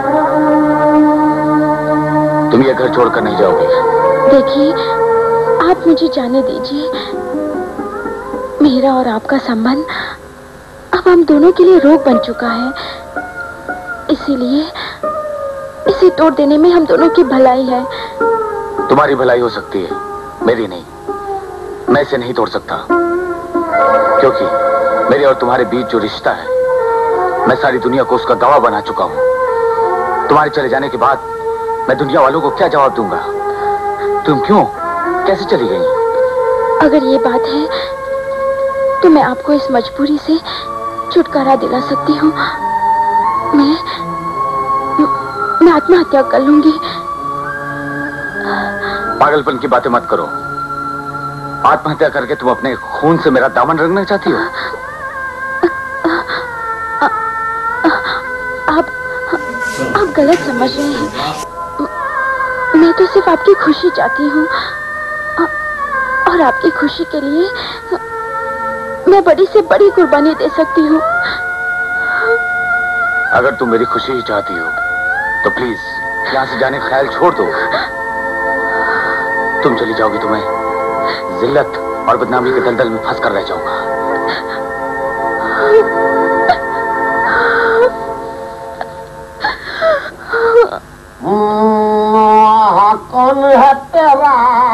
तुम ये घर छोड़कर नहीं जाओगे। देखिए, आप मुझे जाने दीजिए। मेरा और आपका संबंध अब हम दोनों के लिए रोग बन चुका है। इसीलिए इसे तोड़ देने में हम दोनों की भलाई है। तुम्हारी भलाई हो सकती है, मेरी नहीं। मैं इसे नहीं तोड़ सकता, क्योंकि मेरे और तुम्हारे बीच जो रिश्ता है, मैं सारी दुनिया को उसका गवाह बना चुका हूं। तुम्हारे चले जाने के बाद मैं दुनिया वालों को क्या जवाब दूंगा? तुम क्यों, कैसे चली गई? अगर ये बात है तो मैं आपको इस मजबूरी से छुटकारा दिला सकती हूँ। मैं आत्महत्या कर लूंगी। पागलपन की बातें मत करो। आत्महत्या करके तुम अपने खून से मेरा दामन रंगना चाहती हो? आप गलत समझ रहे हैं। मैं तो सिर्फ आपकी खुशी चाहती हूँ, और आपकी खुशी के लिए मैं बड़ी से बड़ी कुर्बानी दे सकती हूँ। अगर तुम मेरी खुशी ही चाहती हो तो प्लीज यहाँ से जाने का ख्याल छोड़ दो। तुम चली जाओगी तो मैं जिल्लत और बदनामी के दलदल में फंस कर रह जाऊंगा। कौन है तेरा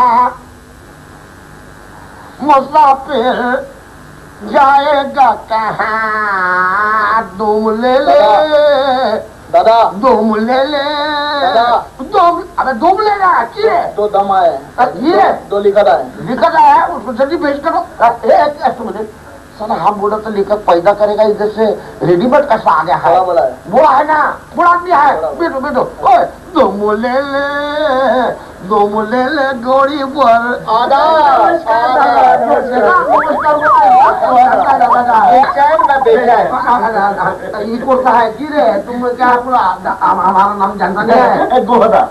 मुसाफिर, जाएगा कहाँ? तुम ले ले दादा, तुम ले ले तुम। अरे तुम ले ला तो दम आए तो लिखा है उसको जल्दी भेज करो। एक साला हम बोला तो लिखा पैदा करेगा, इधर से रेडीमेड कैसा आ गया है? वो है ना, बुरा आदमी है। बेटो बेटो, ओए तुम ले ले गोरी पर आधा है कि रे तुम क्या हमारा नाम जानता नहीं है? गोहदा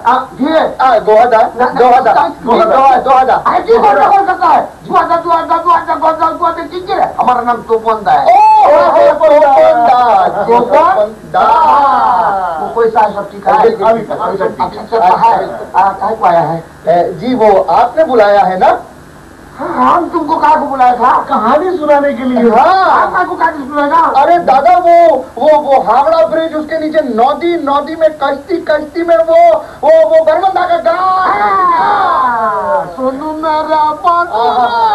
हमारा नाम तो बंदा है। कोई सा सब ठीक है जी। वो आपने बुलाया है ना? हाँ, तुमको कहाँ को बुलाया था? कहानी सुनाने के लिए। हाँ, को कहानी सुनाएगा? अरे दादा, वो हावड़ा ब्रिज, उसके नीचे नदी में कश्ती में वो बरमंदा का गाँव है। सुनो मेरा बात।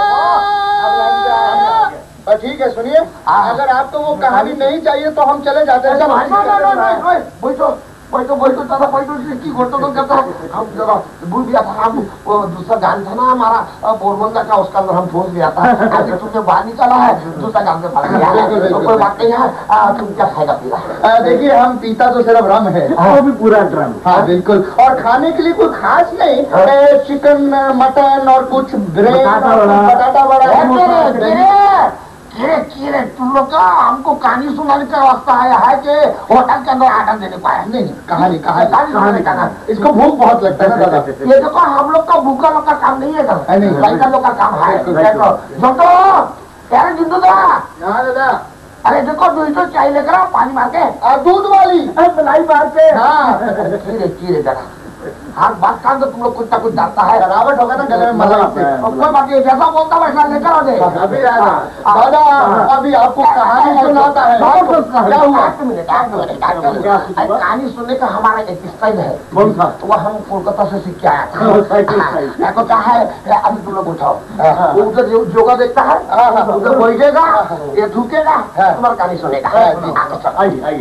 ठीक है, सुनिए, अगर आपको वो कहानी नहीं चाहिए तो हम चले जाते हैं। बैठो दादा बैठो, की घोटो तो करता है। हम जरा भूल गया था, हम वो दूसरा गान था ना हमारा पोरबंदर का, उसका अंदर हम भूल गया था। आज तुमने बाहर निकाला है, दूसरा गान से पड़ गया है, तो कोई बात नहीं है। तुम क्या खाएगा पीला? देखिए हम पीता तो सिर्फ रम है, वो भी पूरा ड्रम। हाँ बिल्कुल, और खाने के लिए कोई खास नहीं, चिकन मटन और कुछ ब्रेड बटाटा बड़ा। कीरे तुम लोग का हमको कहानी सुनाने का वास्ता आया है कि होटल के अंदर आर्डर देने को आया? नहीं कहानी सुनाने का। इसको भूख बहुत लगता है ना दादा। ये देखो हम लोग का भूखा लोग का काम नहीं है सर, नहीं लड़का लोग का काम है। जोटो यार जिंदू दादा, अरे देखो 2 लीटर चाय लेकर आओ, पानी मार के, दूध वाली मलाई मार के। हाँ कीरे जरा हर बात का तो तुम लोग कुछ ना कुछ जानता है। रावट होगा ना गले में मजा आती है। कोई बात नहीं, जैसा बोलता वैसा लेकर आ दे। अभी दादा अभी आपको कहानी सुनाता है। क्या हुआ? कहानी सुनने का हमारा एक स्टाइल है। कौन सा? वो हम कोलकाता से सीख के आया था। तो क्या है, अभी तुम लोग उठाओ, उधर योगा देखता है, उधर बैठेगा, ये झुकेगा, तुम्हारा कहानी सुनेगा।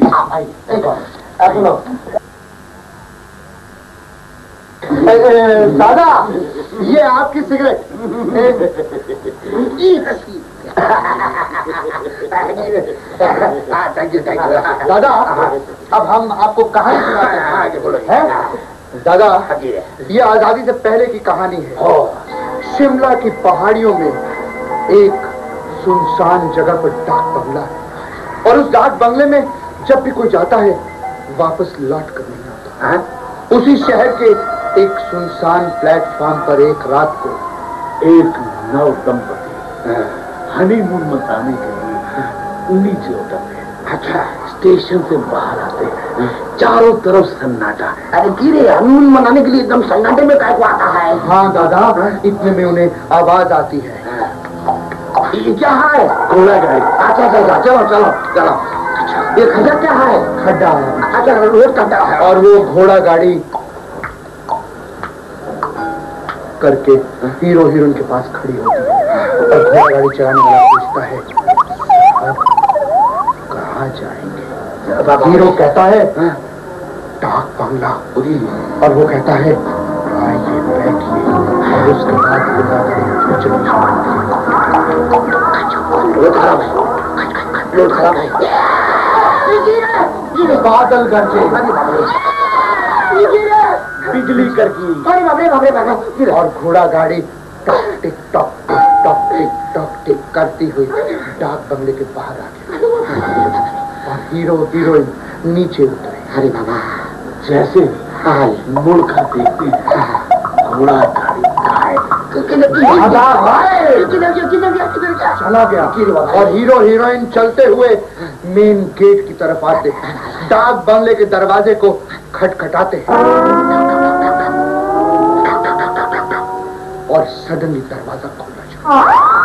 सुनो दादा, ये आपकी सिगरेट। दादा अब हम आपको कहानी सुनाते हैं। दादा ये आजादी से पहले की कहानी है। शिमला की पहाड़ियों में एक सुनसान जगह पर डाक बंगला है, और उस डाक बंगले में जब भी कोई जाता है वापस लौट कर नहीं आता। उसी शहर के एक सुनसान प्लेटफॉर्म पर एक रात को एक नव दंपति हनीमून मनाने के लिए नीचे उतरते हैं। अच्छा, स्टेशन से बाहर आते हैं, चारों तरफ सन्नाटा। अरे कीरे हनीमून मनाने के लिए एकदम सन्नाटे में काय को आता है? हाँ दादा, इतने में उन्हें आवाज आती है। ये क्या है? घोड़ा गाड़ी। अच्छा चलो ये खड्डा क्या है? खड्डा। अच्छा रोड खड्डा है। और वो घोड़ा गाड़ी करके हीरो हीरोइन के पास खड़ी होती है, और घोड़ा गाड़ी चलाने वाला पूछता है अब कहाँ जाएंगे? हीरो कहता है डाक बंगला, और वो कहता है आइए बैठिए, और उसके बाद घोड़ा गाड़ी चलनी रोड खराब है। बादल गरजे, बिजली करकी, और घोड़ा गाड़ी टक टिक टक टिक टक टिक टक टिक करती हुई डाक बंगले के बाहर आ गई, और हीरो हीरोइन नीचे उतरे। अरे बाबा, जैसे मुड़ कर देखते हैं घोड़ा गाड़ी चला गया, और हीरो हीरोइन चलते हुए मेन गेट की तरफ आते हैं, डाक बंगले के दरवाजे को खटखटाते हैं, और सडनली दरवाजा खोला जाता है।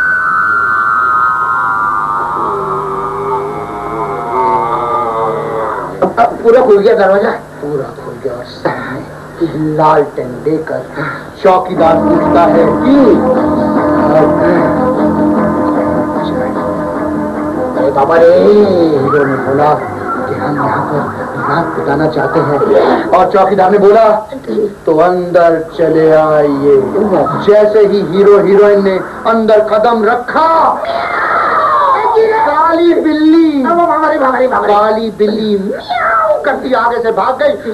पूरा खुल गया दरवाजा? पूरा खुल गया, और सामने लालटेन लेकर चौकीदार पूछता है कि अरे बाबा रे, हीरो ने बोला कि हम यहाँ पर रात बिताना चाहते हैं, और चौकीदार ने बोला तो अंदर चले आइए। जैसे ही हीरो हीरोइन ने अंदर कदम रखा, काली बिल्ली म्याऊं करती आगे से भाग गई,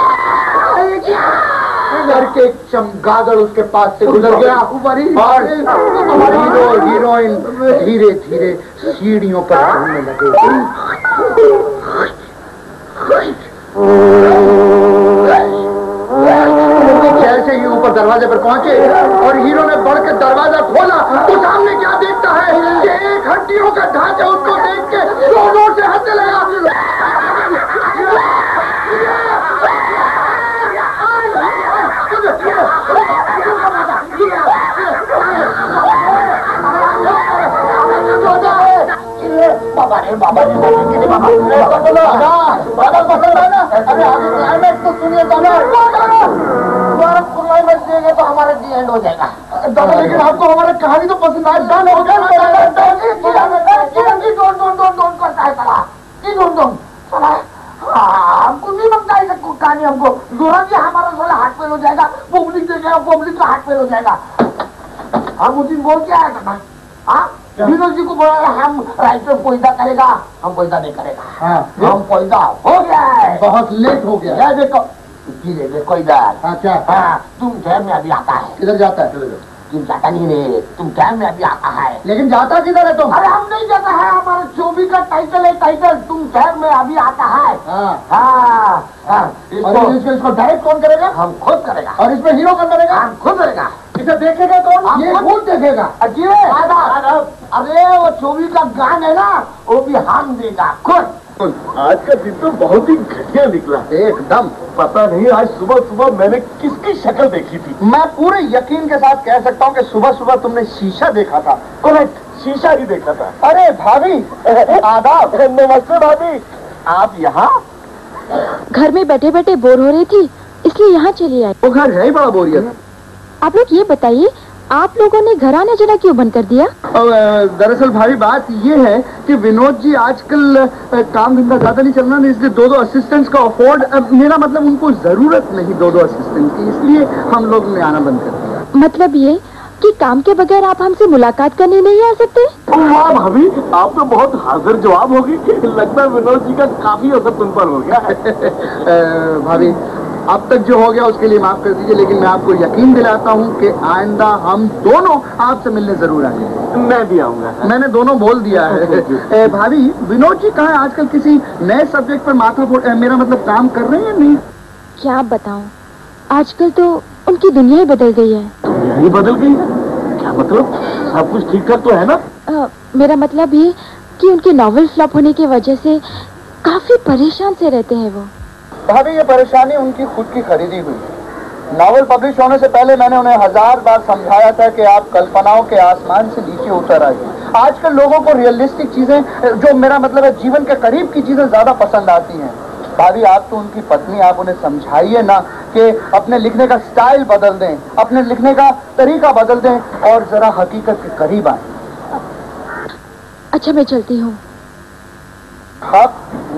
करके एक चमगादड़ उसके पास से गुजर गया, और हीरो हीरोइन धीरे धीरे सीढ़ियों पर चढ़ने लगे। जैसे ही ऊपर दरवाजे पर पहुंचे और हीरो ने बढ़कर दरवाजा खोला, तो सामने क्या देखता है कि एक हड्डियों का ढांचा उसको देख के जोर से हंसने लगा। बाबा रे बाबा रे बाबा, बादल पसंद है ना? अरे आगे क्लाइमेक्स तो सुनिए दादा, क्लाइमेक्स देंगे तो हमारा दी एंड हो जाएगा दादा। लेकिन आपको हमारी कहानी तो पसंद आई, डन हो गया। हमको नहीं लगता है कहानी हमको दोनों जी हमारा साला हाथ फेल हो जाएगा, पब्लिक देखेगा, पब्लिक का हाथ फेल हो जाएगा। हम उस दिन बोल के आया था ना, हाँ विनोद जी को बोला हम राइटर पैदा करेगा, हम पैदा नहीं करेगा। हाँ, हम पैदा हो गया है, बहुत लेट हो गया। देखो देखो इधर। हाँ क्या? हाँ तुम शहर में अभी आता है। किधर जाता है? तुम जाता नहीं रे, तुम शहर में अभी आता है। लेकिन जाता किधर है तुम? अरे हम नहीं जाता है, हमारा चोबी का टाइटल है, टाइटल तुम शहर में अभी आता है। हाँ हाँ हाँ। इसको डायरेक्ट कौन करेगा? हम खुद करेगा। और इसमें हीरो कौन करेगा? हम खुद करेगा। इसे देखेगा कौन? ये खुद देखेगा। अरे वो चोबी का गान है ना, वो भी हम देगा खुद। आज का दिन तो बहुत ही घटिया निकला एकदम। पता नहीं आज सुबह सुबह मैंने किसकी शक्ल देखी थी। मैं पूरे यकीन के साथ कह सकता हूँ कि सुबह सुबह तुमने शीशा देखा था। करेक्ट, शीशा ही देखा था। अरे भाभी आदाब। नमस्ते भाभी, आप यहाँ? घर में बैठे बैठे बोर हो रही थी, इसलिए यहाँ चली आई। वो घर है ही बड़ा बोरियत। आप लोग ये बताइए, आप लोगों ने घर आना जाना क्यों बंद कर दिया? दरअसल भाभी बात ये है कि विनोद जी आजकल काम धंधा ज्यादा नहीं चल रहा, इसलिए दो असिस्टेंट्स का अफोर्ड, मेरा मतलब उनको जरूरत नहीं दो असिस्टेंट की, इसलिए हम लोग ने आना बंद कर दिया। मतलब ये कि काम के बगैर आप हमसे मुलाकात करने नहीं आ सकते? वाह भाभी, आप तो बहुत हाजिर जवाब होगी। लगता है विनोद जी का काफी असर तुम पर हो गया। भाभी अब तक जो हो गया उसके लिए माफ कर दीजिए, लेकिन मैं आपको यकीन दिलाता हूँ कि आइंदा हम दोनों आपसे मिलने जरूर आएंगे। मैं भी आऊंगा। मैंने दोनों बोल दिया है। भाभी विनोद जी कहाँ आजकल किसी नए सब्जेक्ट पर माथा फोड़, मेरा मतलब काम कर रहे हैं नहीं? क्या बताऊं, आजकल तो उनकी दुनिया ही बदल गई है। दुनिया ही बदल गई है? क्या मतलब? सब कुछ ठीक ठाक तो है ना? मेरा मतलब ये कि उनके नॉवेल फ्लॉप होने की वजह से काफी परेशान से रहते हैं वो। भाभी ये परेशानी उनकी खुद की खरीदी हुई। नॉवेल पब्लिश होने से पहले मैंने उन्हें 1000 बार समझाया था कि आप कल्पनाओं के आसमान से नीचे उतर आइए। आजकल लोगों को रियलिस्टिक चीजें, जो मेरा मतलब है जीवन के करीब की चीजें ज्यादा पसंद आती हैं। भाभी आप तो उनकी पत्नी, आप उन्हें समझाइए ना कि अपने लिखने का स्टाइल बदल दें, अपने लिखने का तरीका बदल दें और जरा हकीकत के करीब आए। अच्छा मैं चलती हूँ। हाँ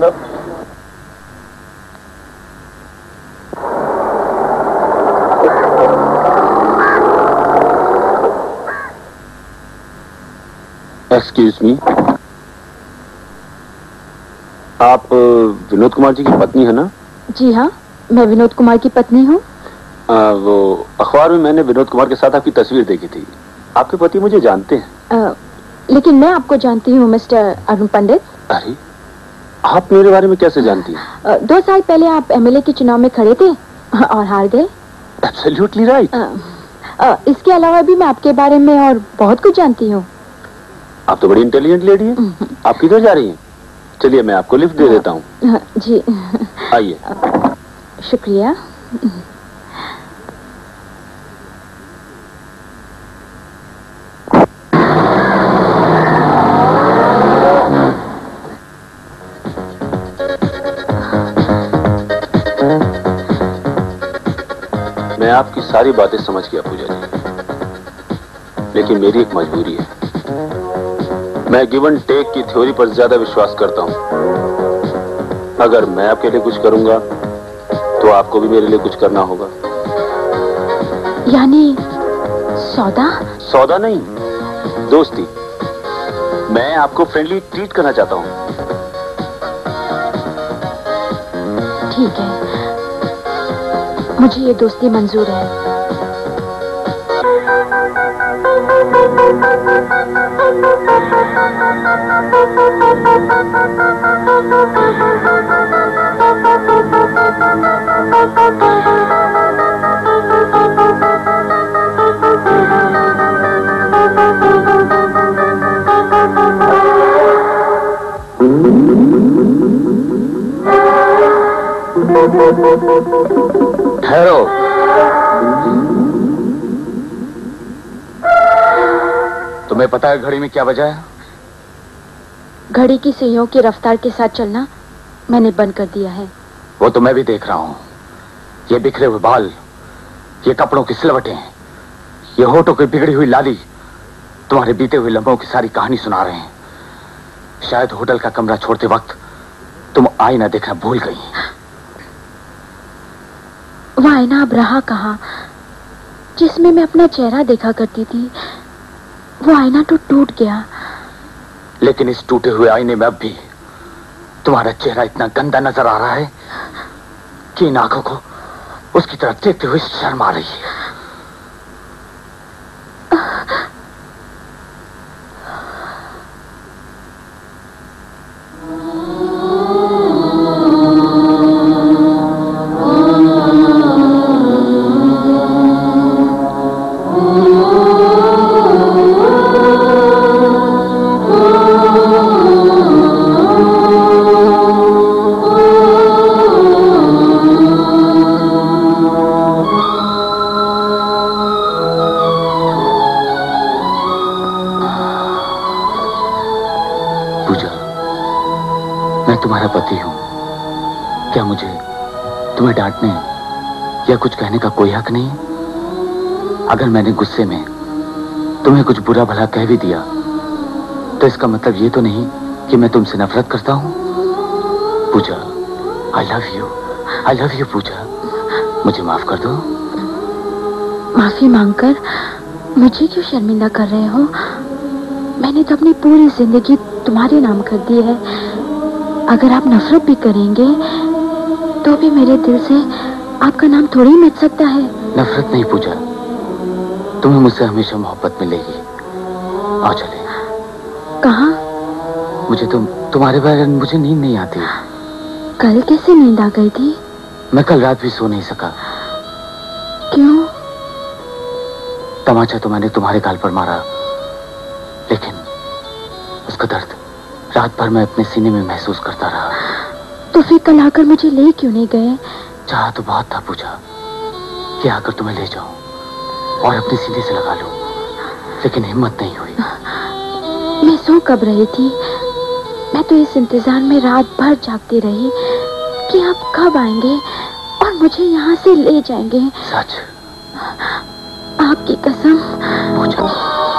एक्सक्यूज मी, आप विनोद कुमार जी की पत्नी है ना? जी हाँ, मैं विनोद कुमार की पत्नी हूँ। वो अखबार में मैंने विनोद कुमार के साथ आपकी तस्वीर देखी थी। आपके पति मुझे जानते हैं। लेकिन मैं आपको जानती हूँ मिस्टर अरुण पंडित। अरे आप मेरे बारे में कैसे जानती हैं? 2 साल पहले आप एमएलए के चुनाव में खड़े थे और हार गए। Absolutely right. इसके अलावा भी मैं आपके बारे में और बहुत कुछ जानती हूँ। आप तो बड़ी इंटेलिजेंट लेडी हैं। आप किधर जा रही हैं? चलिए मैं आपको लिफ्ट दे देता हूँ। जी आइए। शुक्रिया। मैं आपकी सारी बातें समझ गया पूजा जी, लेकिन मेरी एक मजबूरी है। मैं गिवन टेक की थ्योरी पर ज्यादा विश्वास करता हूं। अगर मैं आपके लिए कुछ करूंगा तो आपको भी मेरे लिए कुछ करना होगा। यानी सौदा? सौदा नहीं, दोस्ती। मैं आपको फ्रेंडली ट्रीट करना चाहता हूं। ठीक है, मुझे ये दोस्ती मंजूर है। ठहरो। तुम्हें पता है घड़ी में क्या बजा है? घड़ी की सुइयों की रफ्तार के साथ चलना मैंने बंद कर दिया है। वो तो मैं भी देख रहा हूं। ये बिखरे हुए बाल, ये कपड़ों की सिलवटें, ये होठों की बिगड़ी हुई लाली तुम्हारे बीते हुए लम्हों की सारी कहानी सुना रहे हैं। शायद होटल का कमरा छोड़ते वक्त तुम आईना देखना भूल गई। आईना अब रहा कहाँ जिसमें मैं अपना चेहरा देखा करती थी। वो आईना तो टूट गया। लेकिन इस टूटे हुए आईने में अब भी तुम्हारा चेहरा इतना गंदा नजर आ रहा है कि इन आंखों को उसकी तरफ देखते हुए शर्म आ रही है। तुम्हारा पति हूं, क्या मुझे तुम्हें डांटने या कुछ कहने का कोई हक नहीं? अगर मैंने गुस्से में तुम्हें कुछ बुरा भला कह भी दिया तो इसका मतलब ये तो नहीं कि मैं तुमसे नफरत करता हूं। पूजा, आई लव यू पूजा, मुझे माफ कर दो। माफी मांगकर मुझे क्यों शर्मिंदा कर रहे हो? मैंने तो अपनी पूरी जिंदगी तुम्हारे नाम कर दी है। अगर आप नफरत भी करेंगे तो भी मेरे दिल से आपका नाम थोड़ी मिट सकता है। नफरत नहीं पूजा, तुम्हें मुझसे हमेशा मोहब्बत मिलेगी। आओ चले। कहाँ? मुझे तुम्हारे बारे में मुझे नींद नहीं आती। कल कैसे नींद आ गई थी? मैं कल रात भी सो नहीं सका। क्यों? तमाचा तो मैंने तुम्हारे गाल पर मारा, लेकिन उसका दर्द रात भर मैं अपने सीने में महसूस करता रहा। तो फिर कल आकर मुझे ले क्यों नहीं गए? चाहा तो बहुत था पूजा कि आकर तुम्हें ले जाऊं और अपने सीने से लगा लूं, लेकिन हिम्मत नहीं हुई। मैं सो कब रही थी? मैं तो इस इंतजार में रात भर जागती रही कि आप कब आएंगे और मुझे यहाँ से ले जाएंगे। सच? आपकी कसम। पूजा,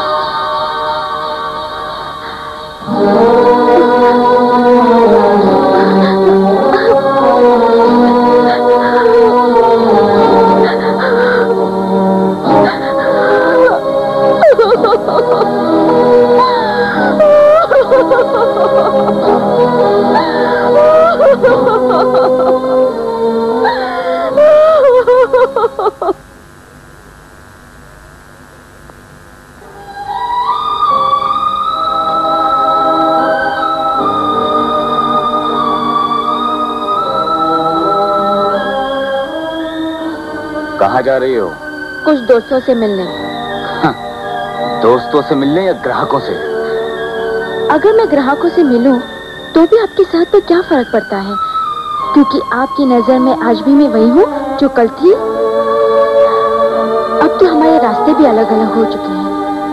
कहाँ जा रही हो? कुछ दोस्तों से मिलने। दोस्तों से मिलने या ग्राहकों से? अगर मैं ग्राहकों से मिलूं तो भी आपकी सेहत पर क्या फर्क पड़ता है? क्योंकि आपकी नजर में आज भी मैं वही हूँ जो कल थी। अब तो हमारे रास्ते भी अलग अलग हो चुके हैं।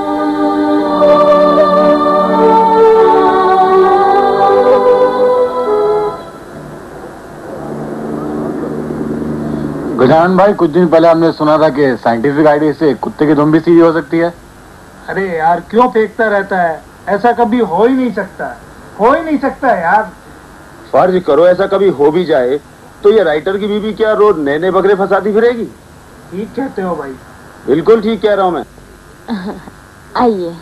गजानन भाई, कुछ दिन पहले हमने सुना था कि साइंटिफिक आईडी से कुत्ते की दुम भी सीधी हो सकती है। अरे यार, क्यों फेंकता रहता है? ऐसा कभी हो ही नहीं सकता, हो ही नहीं सकता यार। फर्ज करो ऐसा कभी हो भी जाए तो ये राइटर की बीवी क्या रोज नए नए बकरे फंसाती फिरेगी? ठीक कहते हो भाई। बिल्कुल ठीक कह रहा हूँ मैं। आइए।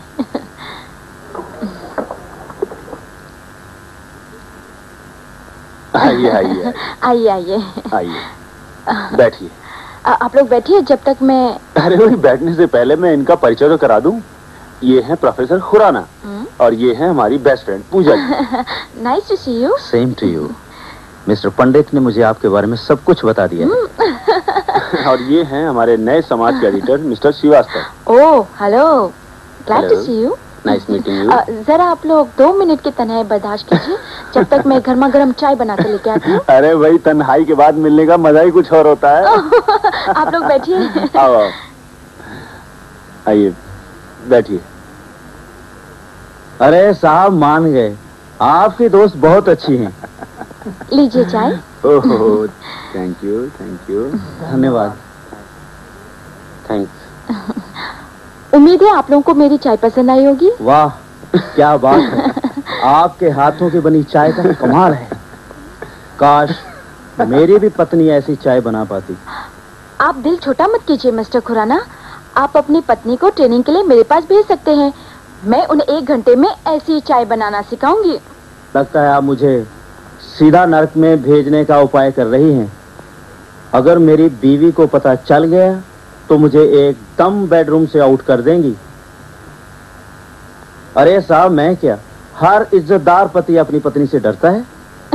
आइए आइए आइए आइए आइए, बैठिए। आप लोग बैठिए जब तक मैं। अरे वही, बैठने से पहले मैं इनका परिचय तो करा दूं। ये हैं प्रोफेसर खुराना और ये हैं हमारी best friend Pooja. Nice to see you. Same to you. Mister Pandit ने मुझे आपके बारे में सब कुछ बता दिया है। और ये हैं हमारे नए समाज के editor mister Srivastava. Oh hello, glad to see you. Nice meeting you. जरा आप लोग 2 मिनट की तन्हाई बर्दाश्त कीजिए जब तक मैं गर्मा गर्म चाय बना कर लेके आती हूँ। अरे भाई, तन्हाई के बाद मिलने का मजा ही कुछ और होता है। आप लोग बैठिए। आओ आओ, आइए बैठिए। अरे साहब, मान गए, आपकी दोस्त बहुत अच्छी हैं। लीजिए चाय। Oh, thank you thank you. धन्यवाद। थैंक्स। उम्मीद है आप लोगों को मेरी चाय पसंद आई होगी। वाह, क्या बात है। आपके हाथों की बनी चाय का कमाल है। काश मेरी भी पत्नी ऐसी चाय बना पाती। आप दिल छोटा मत कीजिए मिस्टर खुराना। आप अपनी पत्नी को ट्रेनिंग के लिए मेरे पास भेज सकते हैं। मैं उन्हें 1 घंटे में ऐसी चाय बनाना सिखाऊंगी। लगता है आप मुझे सीधा नरक में भेजने का उपाय कर रही हैं। अगर मेरी बीवी को पता चल गया तो मुझे एकदम बेडरूम से आउट कर देंगी। अरे साहब, मैं क्या, हर इज्जतदार पति अपनी पत्नी से डरता है।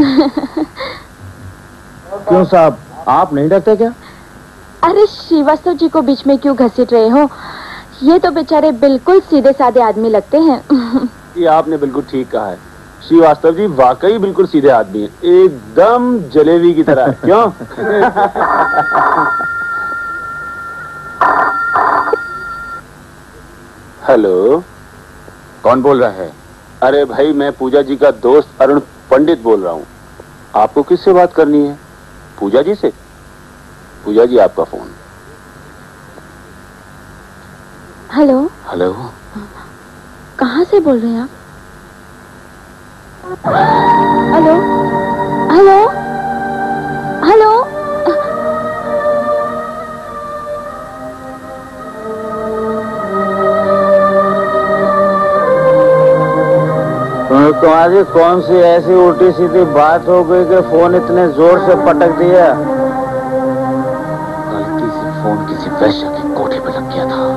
क्यों साहब, आप नहीं डरते क्या? अरे श्रीवास्तव जी को बीच में क्यों घसीट रहे हो? ये तो बेचारे बिल्कुल सीधे साधे आदमी लगते हैं। ये आपने बिल्कुल ठीक कहा है। श्रीवास्तव जी वाकई बिल्कुल सीधे आदमी हैं, एकदम जलेबी की तरह। क्यों? हेलो, कौन बोल रहा है? अरे भाई, मैं पूजा जी का दोस्त अरुण पंडित बोल रहा हूँ। आपको किससे बात करनी है? पूजा जी से? पूजा जी, आपका फोन। हेलो। हेलो, कहाँ से बोल रहे हैं आप? Hello hello hello. तुम्हारी कौन सी ऐसी उल्टी सीधी बात हो गई कि फोन इतने जोर से पटक दिया? गलती से फोन किसी वैश्य के कोठे पे लग गया था।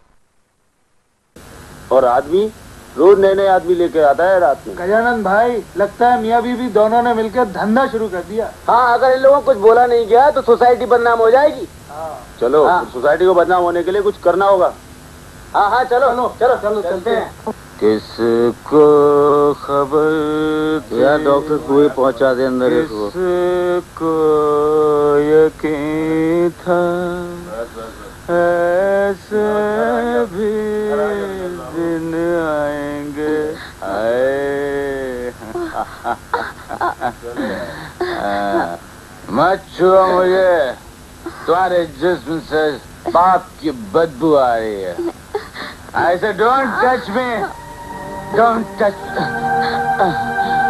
और आदमी रोज नए नए आदमी लेके आता है रात में। गजानन भाई, लगता है मियाँ बीवी दोनों ने मिलकर धंधा शुरू कर दिया। हाँ, अगर इन लोगों को कुछ बोला नहीं गया तो सोसाइटी बदनाम हो जाएगी। चलो, हाँ। सोसाइटी को बदनाम होने के लिए कुछ करना होगा। हाँ हाँ, चलो चलो चलो चलते हैं। किसको खबर यार, डॉक्टर तू ही पहुंचा दे अंदर। किसको यकीन था ऐसे भी दिन आएंगे। मत छुओ मुझे, तुम्हारे जिस्म से पाप की बदबू आ रही है। ऐसे don't touch me, don't touch.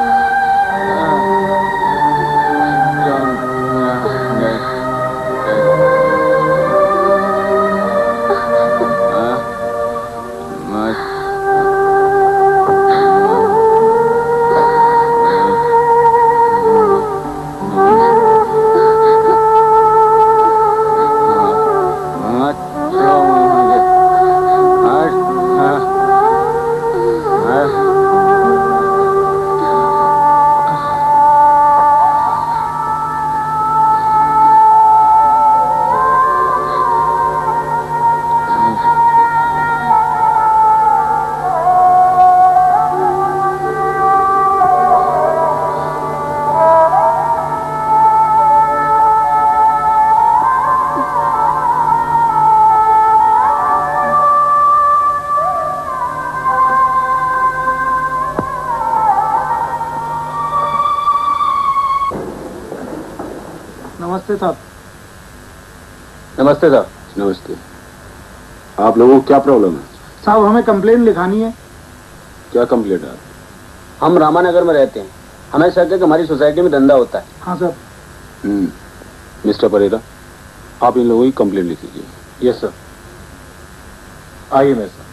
नमस्ते साहब। नमस्ते साहब। नमस्ते। आप लोगों को क्या प्रॉब्लम है? साहब, हमें कंप्लेन लिखानी है। क्या कंप्लेंट है? हम रामानगर में रहते हैं, हमें शक है कि हमारी सोसाइटी में धंधा होता है। हाँ सर। मिस्टर परेरा, आप इन लोगों की कंप्लेंट लिख लीजिए। Yes sir. आइए मेरे साथ।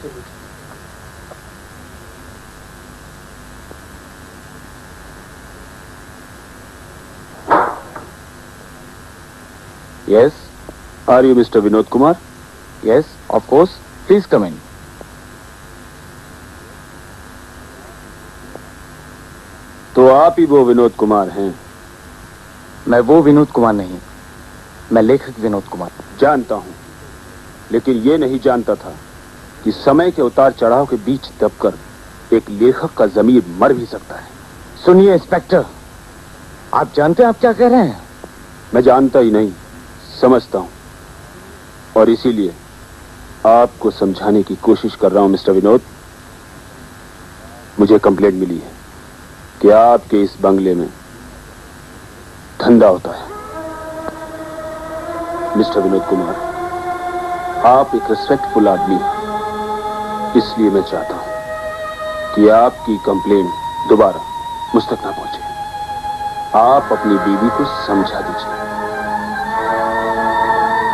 Yes. Are you Mr. Vinod Kumar? Yes, of course. Please come in. तो आप ही वो विनोद कुमार हैं? मैं वो विनोद कुमार नहीं, मैं लेखक विनोद कुमार। जानता हूं, लेकिन ये नहीं जानता था कि समय के उतार चढ़ाव के बीच दबकर एक लेखक का ज़मीर मर भी सकता है। सुनिए इंस्पेक्टर, आप जानते हैं आप क्या कह रहे हैं? मैं जानता ही नहीं, समझता हूं, और इसीलिए आपको समझाने की कोशिश कर रहा हूं। मिस्टर विनोद, मुझे कंप्लेंट मिली है कि आपके इस बंगले में धंधा होता है। मिस्टर विनोद कुमार, आप एक रिस्पेक्टफुल आदमी हैं, इसलिए मैं चाहता हूं कि आपकी कंप्लेंट दोबारा मुझ तक ना पहुंचे। आप अपनी बीवी को समझा दीजिए।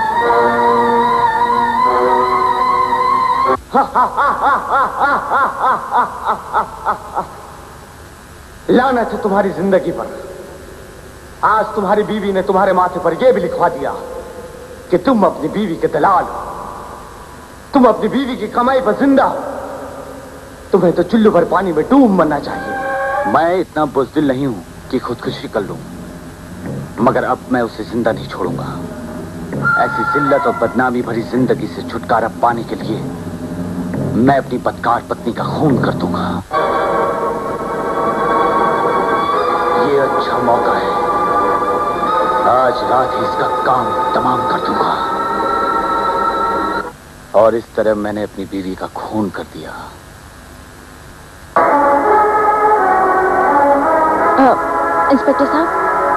लानत है तुम्हारी जिंदगी पर। आज तुम्हारी बीवी ने तुम्हारे माथे पर यह भी लिखवा दिया कि तुम अपनी बीवी के दलाल हो, तुम अपनी बीवी की कमाई पर जिंदा हो। तुम्हें तो चुल्लू भर पानी में डूब मरना चाहिए। मैं इतना बुज़दिल नहीं हूं कि खुदकुशी कर लूं, मगर अब मैं उसे जिंदा नहीं छोड़ूंगा। ऐसी जिल्लत और बदनामी भरी जिंदगी से छुटकारा पाने के लिए मैं अपनी बदकार पत्नी का खून कर दूंगा। ये अच्छा मौका है, आज रात ही इसका काम तमाम कर दूंगा। और इस तरह मैंने अपनी बीवी का खून कर दिया। इंस्पेक्टर साहब,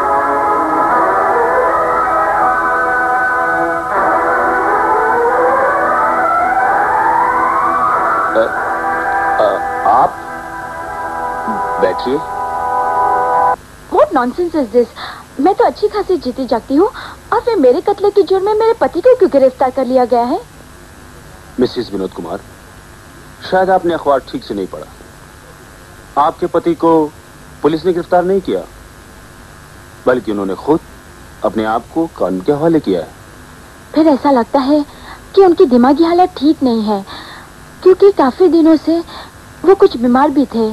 आप बैठिए। What nonsense is this? मैं तो अच्छी खासी जीती जागती हूँ और फिर मेरे कत्ले के जुर्म में मेरे पति को क्यों गिरफ्तार कर लिया गया है? मिसेस विनोद कुमार, शायद आपने अखबार ठीक से नहीं पढ़ा। आपके पति को पुलिस ने गिरफ्तार नहीं किया, बल्कि उन्होंने खुद अपने आप को कानून के हवाले किया है। फिर ऐसा लगता है कि उनकी दिमागी हालत ठीक नहीं है, क्योंकि काफी दिनों से वो कुछ बीमार भी थे।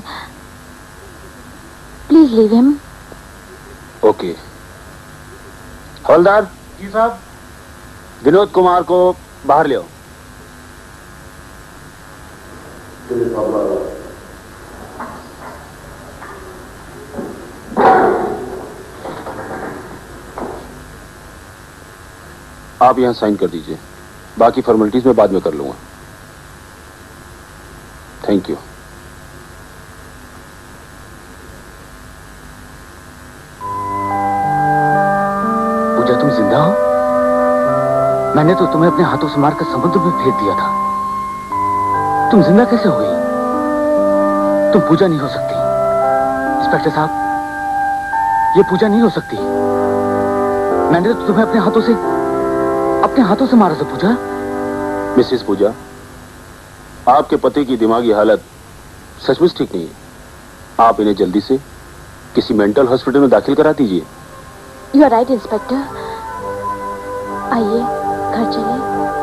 Please leave him. ओके। हवलदार जी साहब। विनोद कुमार को बाहर ले आओ। आप यहां साइन कर दीजिए, बाकी फॉर्मेलिटीज मैं बाद में कर लूंगा। Thank you. पूजा, तुम जिंदा हो? मैंने तो तुम्हें अपने हाथों से मारकर समुद्र में फेंक दिया था। तुम जिंदा कैसे हो गई? तुम पूजा नहीं हो सकती। इंस्पेक्टर साहब, ये पूजा नहीं हो सकती। मैंने तो तुम्हें अपने हाथों से मारा था पूजा। मिसेस पूजा, आपके पति की दिमागी हालत सचमुच ठीक नहीं है। आप इन्हें जल्दी से किसी मेंटल हॉस्पिटल में दाखिल करा दीजिए। You are right inspector. आइए घर चलिए।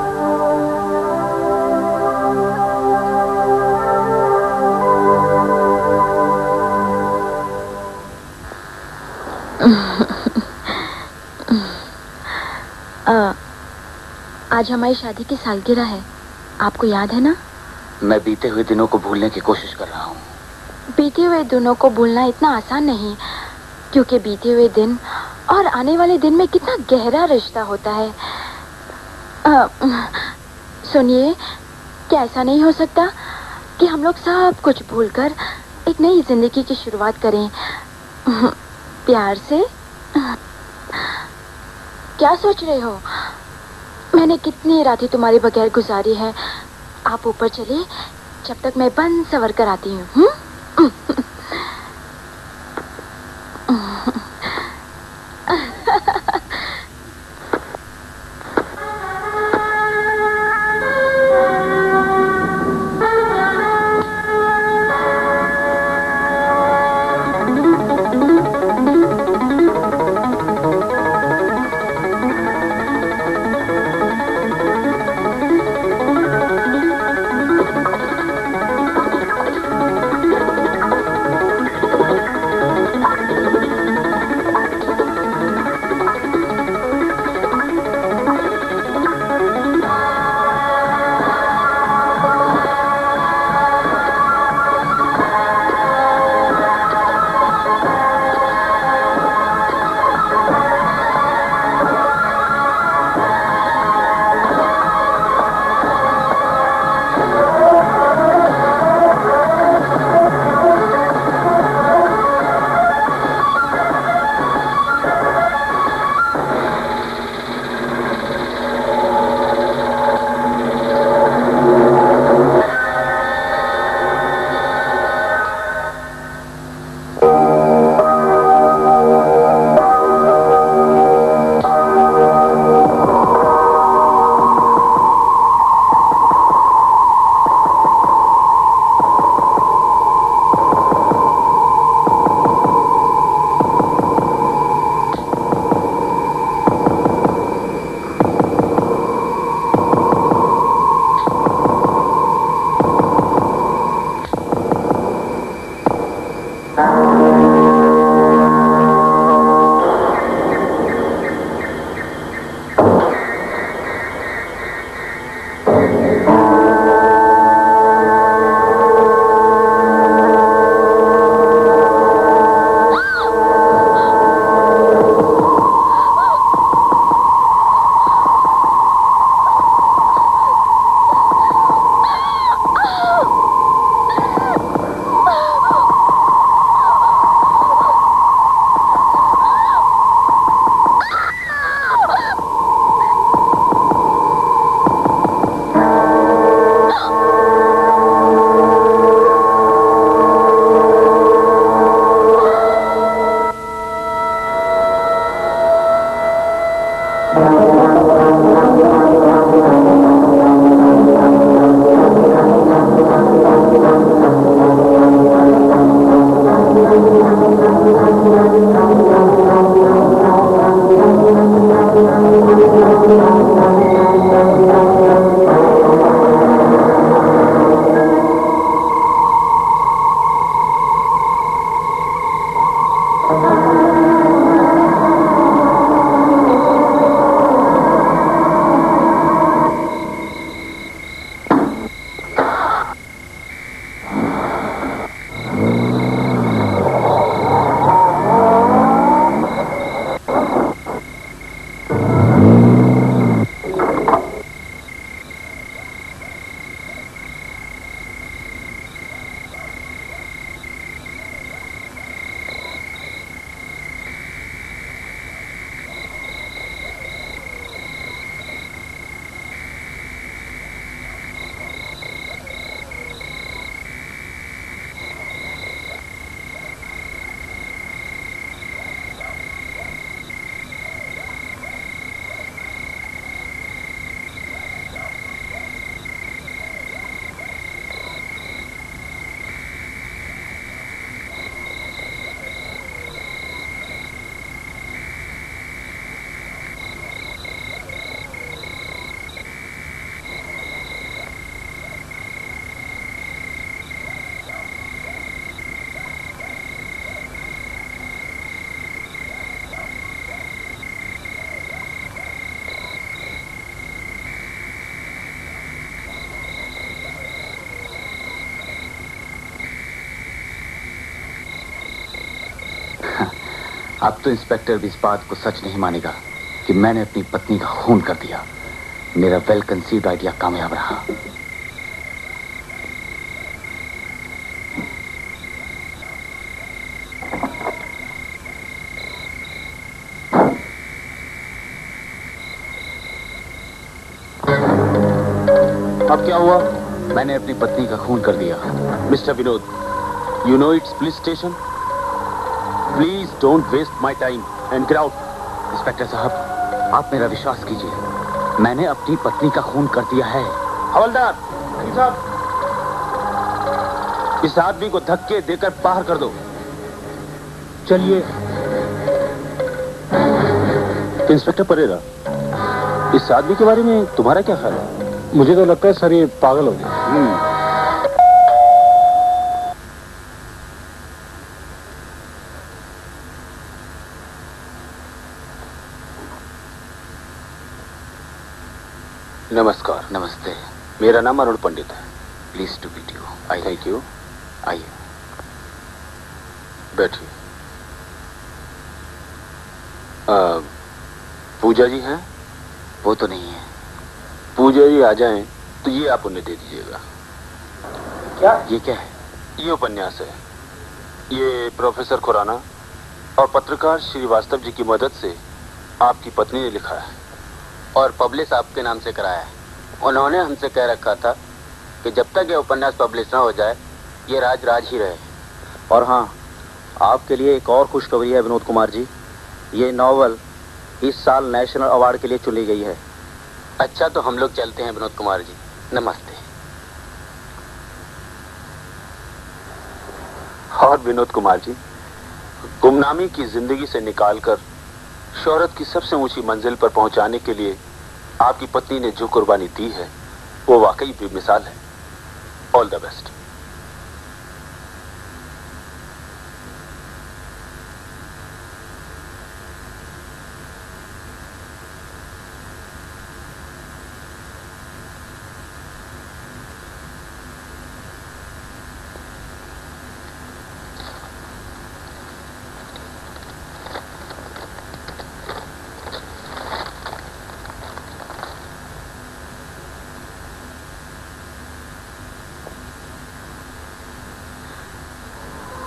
आज हमारी शादी की सालगिरह है, आपको याद है ना? मैं बीते हुए दिनों को भूलने की कोशिश कर रहा हूँ। बीते हुए दिनों को भूलना इतना आसान नहीं, क्योंकि बीते हुए दिन और आने वाले दिन में कितना गहरा रिश्ता होता है। सुनिए, क्या ऐसा नहीं हो सकता कि हम लोग सब कुछ भूलकर एक नई जिंदगी की शुरुआत करें, प्यार से? क्या सोच रहे हो? मैंने कितनी रातें तुम्हारे बगैर गुजारी है। आप ऊपर चलिए, जब तक मैं बन सवर कर आती हूँ। अब तो इंस्पेक्टर भी इस बात को सच नहीं मानेगा कि मैंने अपनी पत्नी का खून कर दिया। मेरा वेल कंसीव्ड आइडिया कामयाब रहा। अब क्या हुआ? मैंने अपनी पत्नी का खून कर दिया। Mister Vinod, you know it's police station. Please don't waste my time and get out. Inspector साहब, आप मेरा विश्वास कीजिए, मैंने अपनी पत्नी का खून कर दिया है। हवलदार साहब, इस आदमी को धक्के देकर बाहर कर दो। चलिए। इंस्पेक्टर परेरा, इस आदमी के बारे में तुम्हारा क्या ख्याल है? मुझे तो लगता है सर ये पागल हो गया। नमस्कार। नमस्ते। मेरा नाम अरुण पंडित है। Please to meet you. आइए। Thank you. आइए, बैठिए। पूजा जी हैं? वो तो नहीं है। पूजा जी आ जाएं तो ये आप उन्हें दे दीजिएगा। क्या? ये क्या है? ये उपन्यास है। ये प्रोफेसर खुराना और पत्रकार श्रीवास्तव जी की मदद से आपकी पत्नी ने लिखा है और पब्लिश आपके नाम से कराया है। उन्होंने हमसे कह रखा था कि जब तक ये उपन्यास पब्लिश ना हो जाए ये राज राज ही रहे। और हाँ, आपके लिए एक और खुशखबरी है विनोद कुमार जी। ये नॉवल इस साल नेशनल अवार्ड के लिए चुनी गई है। अच्छा, तो हम लोग चलते हैं विनोद कुमार जी। नमस्ते। और विनोद कुमार जी, गुमनामी की जिंदगी से निकालकर शोहरत की सबसे ऊंची मंजिल पर पहुंचाने के लिए आपकी पत्नी ने जो कुर्बानी दी है वो वाकई बेमिसाल है। All the best.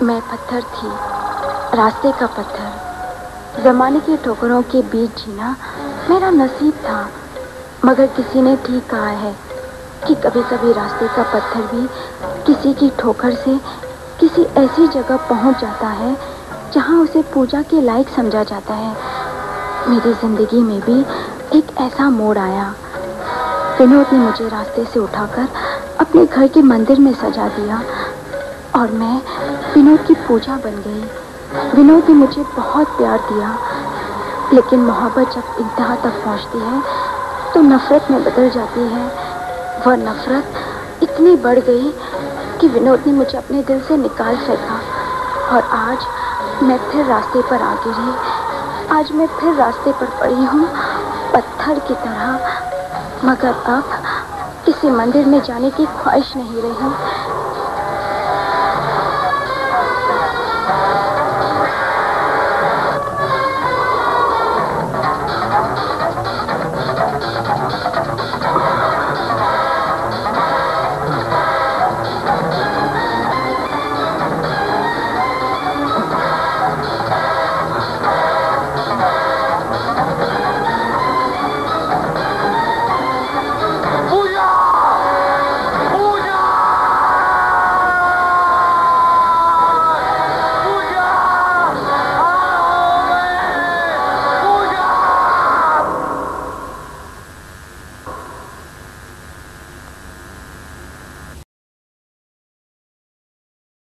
मैं पत्थर थी, रास्ते का पत्थर। जमाने के ठोकरों के बीच जीना मेरा नसीब था, मगर किसी ने ठीक कहा है कि कभी कभी रास्ते का पत्थर भी किसी की ठोकर से किसी ऐसी जगह पहुंच जाता है जहां उसे पूजा के लायक समझा जाता है। मेरी जिंदगी में भी एक ऐसा मोड़ आया। विनोद ने मुझे रास्ते से उठाकर अपने घर के मंदिर में सजा दिया और मैं विनोद की पूजा बन गई। विनोद ने मुझे बहुत प्यार दिया, लेकिन मोहब्बत जब इंतहा तक पहुंचती है तो नफरत में बदल जाती है। वह नफरत इतनी बढ़ गई कि विनोद ने मुझे अपने दिल से निकाल फेंका और आज मैं फिर रास्ते पर आ गिरी। आज मैं फिर रास्ते पर पड़ी हूँ, पत्थर की तरह। मगर अब किसी मंदिर में जाने की ख्वाहिश नहीं रही।